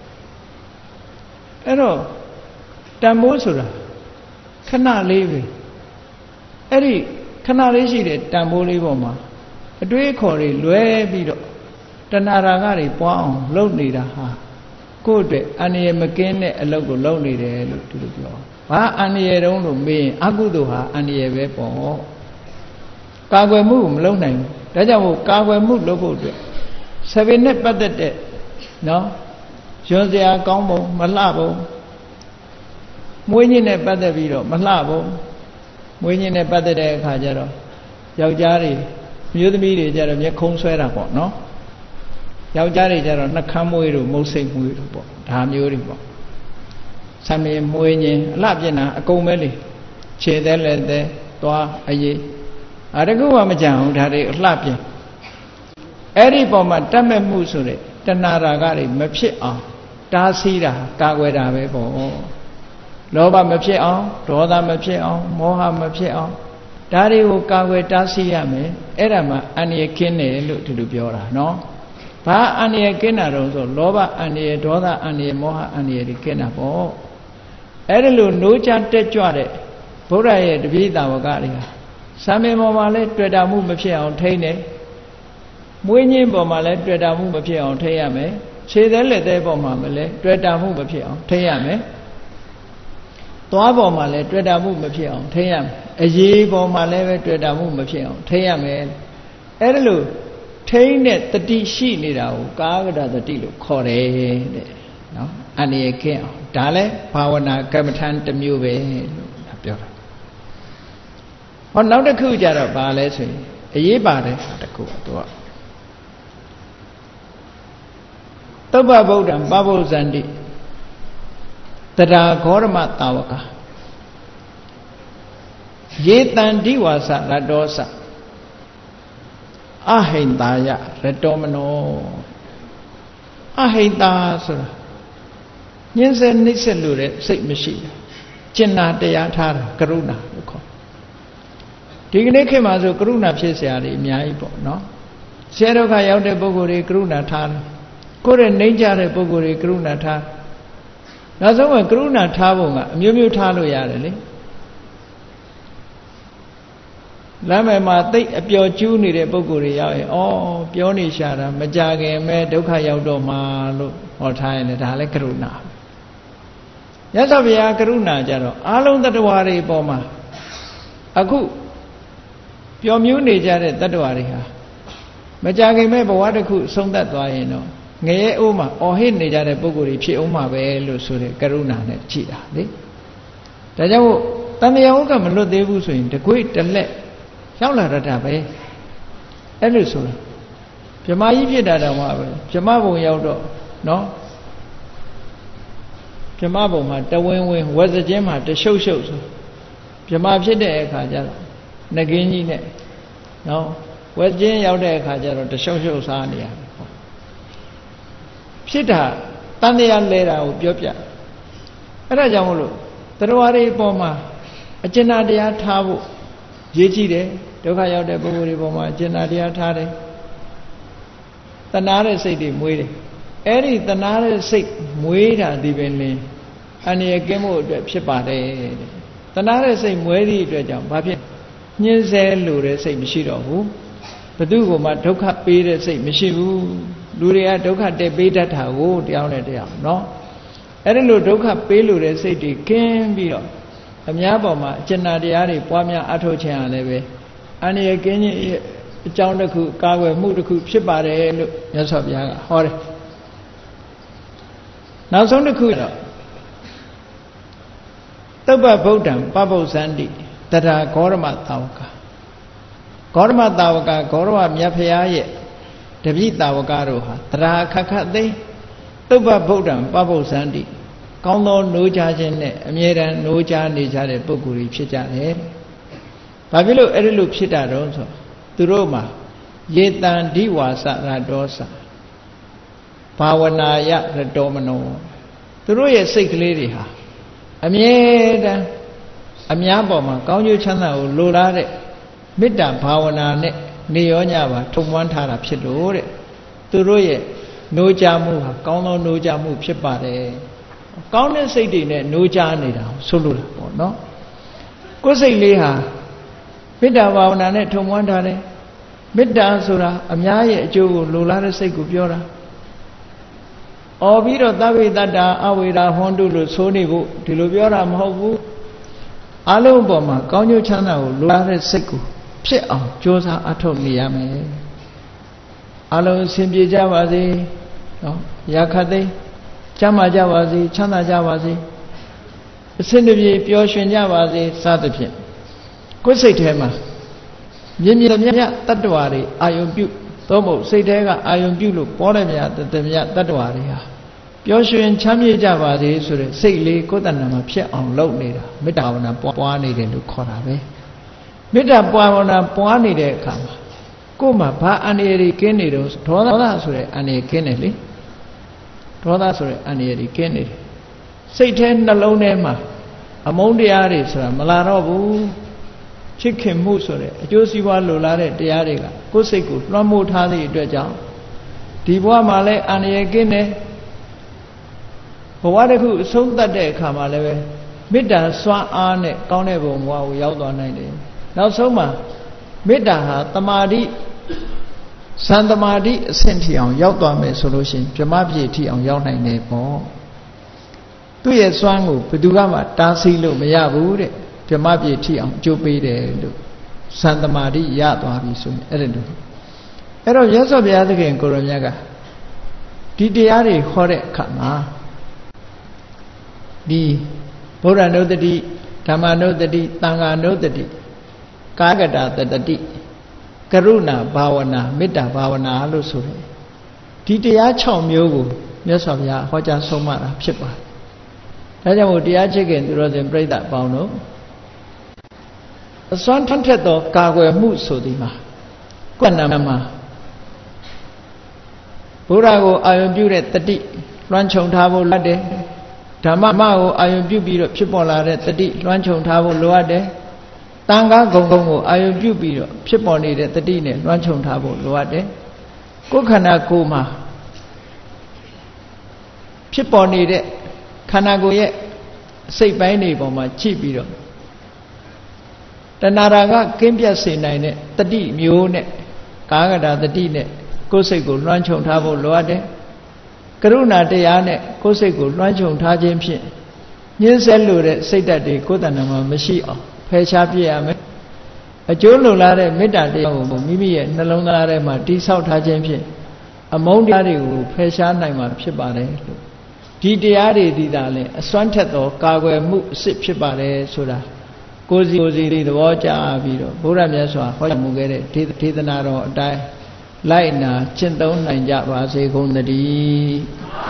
အဲ့တော့တန်ဖိုးဆိုတာခဏလေးပဲအဲ့ဒီခဏလေးရှိတဲ့တန်ဖိုးလေးပေါ်မှာအတွေးခေါ်တွေလွဲပြီးတော့တဏှာရာဂတွေပွားအောင်လုပ်နေတာဟာကိုယ့်အတွက်အန္တရာယ်မကင်းတဲ့အလုပ်ကိုလုပ်နေတယ်လို့သူတို့ပြောဘာအန္တရာယ်တုံးလို့မေးရင်အကုသိုလ်ဟာအန္တရာယ်ပဲပေါ့ကာကွယ်မှုကိုမလုပ်နိုင်ဘူးဒါကြောင့်မို့ကာကွယ်မှုလုပ်ဖို့အတွက်ဆယ်ပင်နဲ့ပတ်သက်တဲ့နော်ရွံစရာကောင်းပုံမလှပုံမွေးညင်းနဲ့ပတ်သက်ပြီးတော့မလှပုံမွေးညင်းနဲ့ပတ်သက်တဲ့အခါကျတော့ယောက်ျားတွေမျိုးသမီးတွေကျတော့မျက်ခုံးဆွဲတာပေါ့နော်ယောက်ျားတွေကျတော့နှကမ်းမွေးတို့မုတ်စိတ်မွေးတို့ပေါ့ဒါမျိုးတွေပေါ့ဆံမင်းမွေးညင်းအလှပြင်တာအကုန်ပဲလေခြေသက်လက်သက်သွားအရေးတကူမှမကြံဘူးဒါတွေအလှပြင်အဲ့ဒီပေါ်မှာတတ်မဲ့မှုဆိုတဲ့တဏှာရာဂတွေမဖြစ်အောင်တားဆီးတာကာကွယ်တာပဲပေါ့လောဘမဖြစ်အောင်ဒေါသမဖြစ်အောင်မောဟမဖြစ်အောင်ဒါတွေကိုကာကွယ်တားဆီးရမယ်အဲ့ဒါမှအန္တရာယ်ကင်းတယ်လို့ဒီလိုပြောတာနော်ဘာအန္တရာယ်ကင်းတာတော့ဆိုလောဘအန္တရာယ်ဒေါသအန္တရာယ်မောဟအန္တရာယ်တွေကင်းတာပေါ့အဲ့ဒါလို့နိုးချတက်ကြွတဲ့ဘုရားရဲ့တပည့်တာဝကတွေဟာစာမေပေါ်မှာလဲတွေ့တာမှုမဖြစ်အောင်ထိန်းတယ်မွေးညင်းပေါ်မှာလဲတွေ့တာမှုမဖြစ်အောင်ထိန်းရမယ်ခြေသက်လက်သက်ပေါ်မှာမလဲတွေ့တာမှုမဖြစ်အောင်ထိန်းရမယ်သွားပေါ်မှာလဲတွေ့တာမှုမဖြစ်အောင်ထိန်းရမယ်အရေးပေါ်မှာလဲပဲတွေ့တာမှုမဖြစ်အောင်ထိန်းရမယ်အဲ့ဒါလို့ထိန်းတဲ့တတိရှိနေတာကိုကာယကတတတိလို့ခေါ်တယ်တဲ့နော်အန္တရာယ်ကင်းအောင်ဒါလဲဘာဝနာကမ္မထန်တစ်မျိုးပဲလို့ပြောတာဟောနောက်တစ်ခုကြတော့ဘာလဲဆိုရင်အရေးပါတယ်တစ်ခုသူကသုဘဗုဒ္ဓံပဗုဇန္တိတရာဂေါရမတာဝကယေတံဒီဝါစရတောစအဟိန္တာယရတောမနောအဟိန္တာဆိုတာညှင်းဆဲနှိမ့်ဆက်လို့တဲ့စိတ်မရှိဘူးကျင်နာတရားထားတာကရုဏာလို့ခေါ်ဒီကနေ့ခေတ်မှာဆိုကရုဏာဖြစ်เสียရတယ်အများကြီးပေါ့နော်ဆဲဒုက္ခရောက်တဲ့ပုဂ္ဂိုလ်တွေကရုဏာထားတယ်ကိုယ်ရဲ့နှိမ့်ကြတဲ့ပုဂ္ဂိုလ်တွေကရုဏာထားနောက်ဆုံးကကရုဏာထားပုံကအမျိုးမျိုးထားလို့ရတယ်လေလမ်းမယ်မှာတိတ်အပျော်ကျူးနေတဲ့ပုဂ္ဂိုလ်တွေရောက်ရင်ဩပြောနေရှာတာမကြခင်ပဲဒုက္ခရောက်တော့မှာလို့ဟောထားရင်လည်းဒါလည်းကရုဏာမြတ်စွာဘုရားကရုဏာကြတော့အာလုံးတ attva တွေပေါ်မှာအခုပျော်မြူးနေကြတဲ့တ attva တွေဟာမကြခင်ပဲဘဝတစ်ခုဆုံးသက်သွားရင်တော့ငရဲအိုးမှာအော်ဟစ်နေကြတဲ့ပုဂ္ဂိုလ်တွေဖြစ်အောင်မှာပဲလို့ဆိုတဲ့ကရုဏာနဲ့ကြည်တာလေဒါကြောင့်တန်မြာဥက္ကမလွတ်သေးဘူးဆိုရင်တကွေ့တလက်ရောက်လာတတ်တာပဲအဲ့လိုဆိုတာဗြဟ္မာကြီးဖြစ်တာတော့မှာပဲဗြဟ္မဘုံရောက်တော့နော်ဗြဟ္မဘုံမှာတဝင်းဝင်းဝက်စကျင်းမှာတရှုပ်ရှုပ်ဆိုဗြဟ္မာဖြစ်တဲ့အခါကျတော့ငကင်းကြီးနဲ့နော်ဝက်ကျင်းရောက်တဲ့အခါကျတော့တရှုပ်ရှုပ်စားနေရတယ်ဖြစ်တာတန်တရားလဲတာကိုပြောပြအဲ့ဒါကြောင့်မို့လို့တရားတွေပေါ်မှာအကျဉ်းတရားထားဖို့ရေးကြည့်တယ်ဒုက္ခရောက်တဲ့ပုဂ္ဂိုလ်တွေပေါ်မှာအကျဉ်းတရားထားတယ်တဏှာတဲ့စိတ်တွေမွေးတယ်အဲ့ဒီတဏှာတဲ့စိတ်မွေးတာဒီပင်လင်းအန္တရာယ်ကင်းဖို့အတွက်ဖြစ်ပါတယ်တဏှာတဲ့စိတ်မွေးသည့်အတွက်ကြောင့်ဘာဖြစ်ညှင်းဆဲလိုတဲ့စိတ်မရှိတော့ဘူးဘသူကမှဒုက္ခပေးတဲ့စိတ်မရှိဘူးလူတွေကဒုက္ခတက်ပေးတတ်တာကိုတရားနဲ့တရားနော်အဲ့ဒီလိုဒုက္ခပေးလို့တဲ့စိတ်တွေကင်းပြီးတော့အများပေါ်မှာအကျဉ်းတရားတွေပွားများအထောက်ချင်ရလည်းပဲအန္တရာယ်ကင်းခြင်းအကြောင်းတစ်ခုကာကွယ်မှုတစ်ခုဖြစ်ပါတယ်လို့မြတ်စွာဘုရားကဟောတယ်နောက်ဆုံးတစ်ခုတော့သုဘဗုဒ္ဓံပပုဇ္ဇန္တိတထာဂေါရမသာဝကဂေါရမသာဝကဂေါရမမြတ်ဖရာရဲ့တပိသာဝကတို့ဟာတရာခခသိသုဘဗုဒ္ဓံပပုဇ္ဇန္တိကောင်းသောနိုးကြခြင်းနဲ့အမြဲတမ်းနိုးကြနေကြတဲ့ပုဂ္ဂိုလ်တွေဖြစ်ကြတယ်။ဘာဖြစ်လို့အဲ့ဒီလိုဖြစ်တာတော့ဆိုသူတို့မှာယေတံဓိဝါစရတောစဘာဝနာယရတောမနောသူတို့ရဲ့စိတ်ကလေးတွေဟာအမြဲတမ်းအများပေါ်မှာကောင်းကျိုးချမ်းသာကိုလိုလားတဲ့မေတ္တာဘာဝနာနဲ့နေရောညပါထုံမွမ်းထားတာဖြစ်လို့တဲ့သူတို့ရဲ့နိုးကြမှုဟာကောင်းသောနိုးကြမှုဖြစ်ပါတယ်ကောင်းတဲ့စိတ်တွေနဲ့နိုးကြနေတာဆိုလို့လားပေါ့နော်ကိုယ်စိတ်လေးဟာမေတ္တာဘာဝနာနဲ့ထုံမွမ်းထားတယ်မေတ္တာဆိုတာအများရဲ့အကျိုးကိုလိုလားတဲ့စိတ်ကိုပြောတာအော်ပြီးတော့သဗ္ဗေတ္တာအဝေရာဟွန်တုလို့ဆိုနေဖို့ဒီလိုပြောတာမဟုတ်ဘူးအလုံးပေါ်မှာကောင်းကျိုးချမ်းသာကိုလိုလားတဲ့စိတ်ကိုဖြစ်အောင်ကြိုးစားအထောက်နေရမယ်အလုံးအစဉ်ပြေကြပါစေနော်ရာခတ်သိကျမ်းမာကြပါစေချမ်းသာကြပါစေအစဉ်တပြေပျော်ရွှင်ကြပါစေစသဖြင့်ကိုယ်စိတ်ထဲမှာမြင်မြတ်တတ္တဝါတွေအာယုံပြုသို့မဟုတ်စိတ်ထဲကအာယုံပြုလို့ပေါ်တဲ့မြတ်တတ္တဝါတွေဟာပျော်ရွှင်ချမ်းမြေ့ကြပါစေဆိုတဲ့စိတ်လေးကိုယ်တဏ္ဍာမှာဖြစ်အောင်လုပ်နေတာမေတ္တာဘာဝနာပွားနေတယ်လို့ခေါ်တာပဲမေတ္တာပွားနာပွားနေတဲ့အခါမှာကိုယ်မှာဘာအန္တရာယ်ကင်းနေတော့ဒေါသဆိုတဲ့အန္တရာယ်ကင်းတယ်လေဒေါသဆိုတဲ့အန္တရာယ်ကင်းနေတယ်စိတ်ထဲနှလုံးထဲမှာအမုန်းတရားတွေဆိုတာမလာတော့ဘူးချစ်ခင်မှုဆိုတဲ့အကျိုးစီးပွားလိုလားတဲ့တရားတွေကကိုယ်စိတ်ကိုလွှမ်းမိုးထားသည့်အတွက်ကြောင့်ဒီဘဝမှာလည်းအန္တရာယ်ကင်းတယ်ဘဝတစ်ခုအဆုံးသတ်တဲ့အခါမှာလည်းပဲမေတ္တာစွမ်းအားနဲ့ကောင်းတဲ့ဘုံဘဝကိုရောက်သွားနိုင်တယ်နောက်ဆုံးမှာမေတ္တာဟာတမာတိစံတမာတိအဆင့်ထိအောင်ရောက်သွားမယ်ဆိုလို့ရှိရင်ဗြဟ္မပြည့်ထိအောင်ရောက်နိုင်တယ်ပေါ့သူ့ရဲ့စွမ်းကိုဘယ်သူကမှတားဆီးလို့မရဘူးတဲ့ဗြဟ္မပြည့်ထိအောင်အကျိုးပေးတယ်လို့စံတမာတိရသွားပြီဆိုရင်အဲ့ဒါလို့အဲ့တော့ရသော်ဘုရားသခင်ကိုရောမြတ်ကဒီတရားတွေဟောတဲ့အခါမှာဒီဗုဒ္ဓနုတ္တိဓမ္မနုတ္တိသံဃာနုတ္တိကာကတတတိကရုဏာဘာဝနာမေတ္တာဘာဝနာလို့ဆိုတယ်ဒီတရား6မျိုးကိုမြတ်စွာဘုရားဟောကြားဆုံးမတာဖြစ်ပါတယ်ဒါကြောင့်မို့တရားချစ်ခင်သူတော်စင်ပြိဿအပေါင်းတို့အစွမ်းထက်ထက်သောကာကွယ်မှုဆိုသည်မှာကိုယ်နာမှာဘုရားကိုအာရုံပြုတဲ့တတိလွှမ်းခြုံထားဖို့လိုတယ်ဓမ္မကိုအာရုံပြုပြီးတော့ဖြစ်ပေါ်လာတဲ့တတိလွှမ်းခြုံထားဖို့လိုအပ်တယ်တန်ခါဂုံကိုအာယုပြုပြီးတော့ဖြစ်ပေါ်နေတဲ့တတိနဲ့လွှမ်းခြုံထားဖို့လိုအပ်တယ်ကိုယ်ခန္ဓာကိုယ်မှာဖြစ်ပေါ်နေတဲ့ခန္ဓာကိုယ်ရဲ့စိတ်ပိုင်းတွေပေါ်မှာကြည့်ပြီးတော့တဏှာရာဂကင်းပြတ်စေနိုင်တဲ့တတိမျိုးနဲ့ကာကတာတတိနဲ့ကိုယ်စိတ်ကိုလွှမ်းခြုံထားဖို့လိုအပ်တယ်ကရုဏာတရားနဲ့ကိုယ်စိတ်ကိုလွှမ်းခြုံထားခြင်းဖြင့်ညှင်းဆဲလို့တဲ့စိတ်ဓာတ်တွေကိုယ်တဏ္ဍာမှာမရှိအောင်ဖယ်ရှားပြရမယ်အကျိုးလိုလားတဲ့မေတ္တာတရားကိုမိမိရဲ့နှလုံးသားထဲမှာတည်ဆောက်ထားခြင်းဖြင့်အမုန်းတရားတွေကိုဖယ်ရှားနိုင်မှာဖြစ်ပါတယ်လို့ဒီတရားတွေဒီသာလဲအစွမ်းထက်သောကာကွယ်မှုအစစ်ဖြစ်ပါတယ်ဆိုတာကိုယ်စီသဘောကျပြီးတော့ဘုရားမြတ်စွာဟောကြားမူခဲ့တဲ့ဒေသနာတော်အတိုင်းလိုက်နာကျင့်သုံးနိုင်ကြပါစေကုန်သတည်း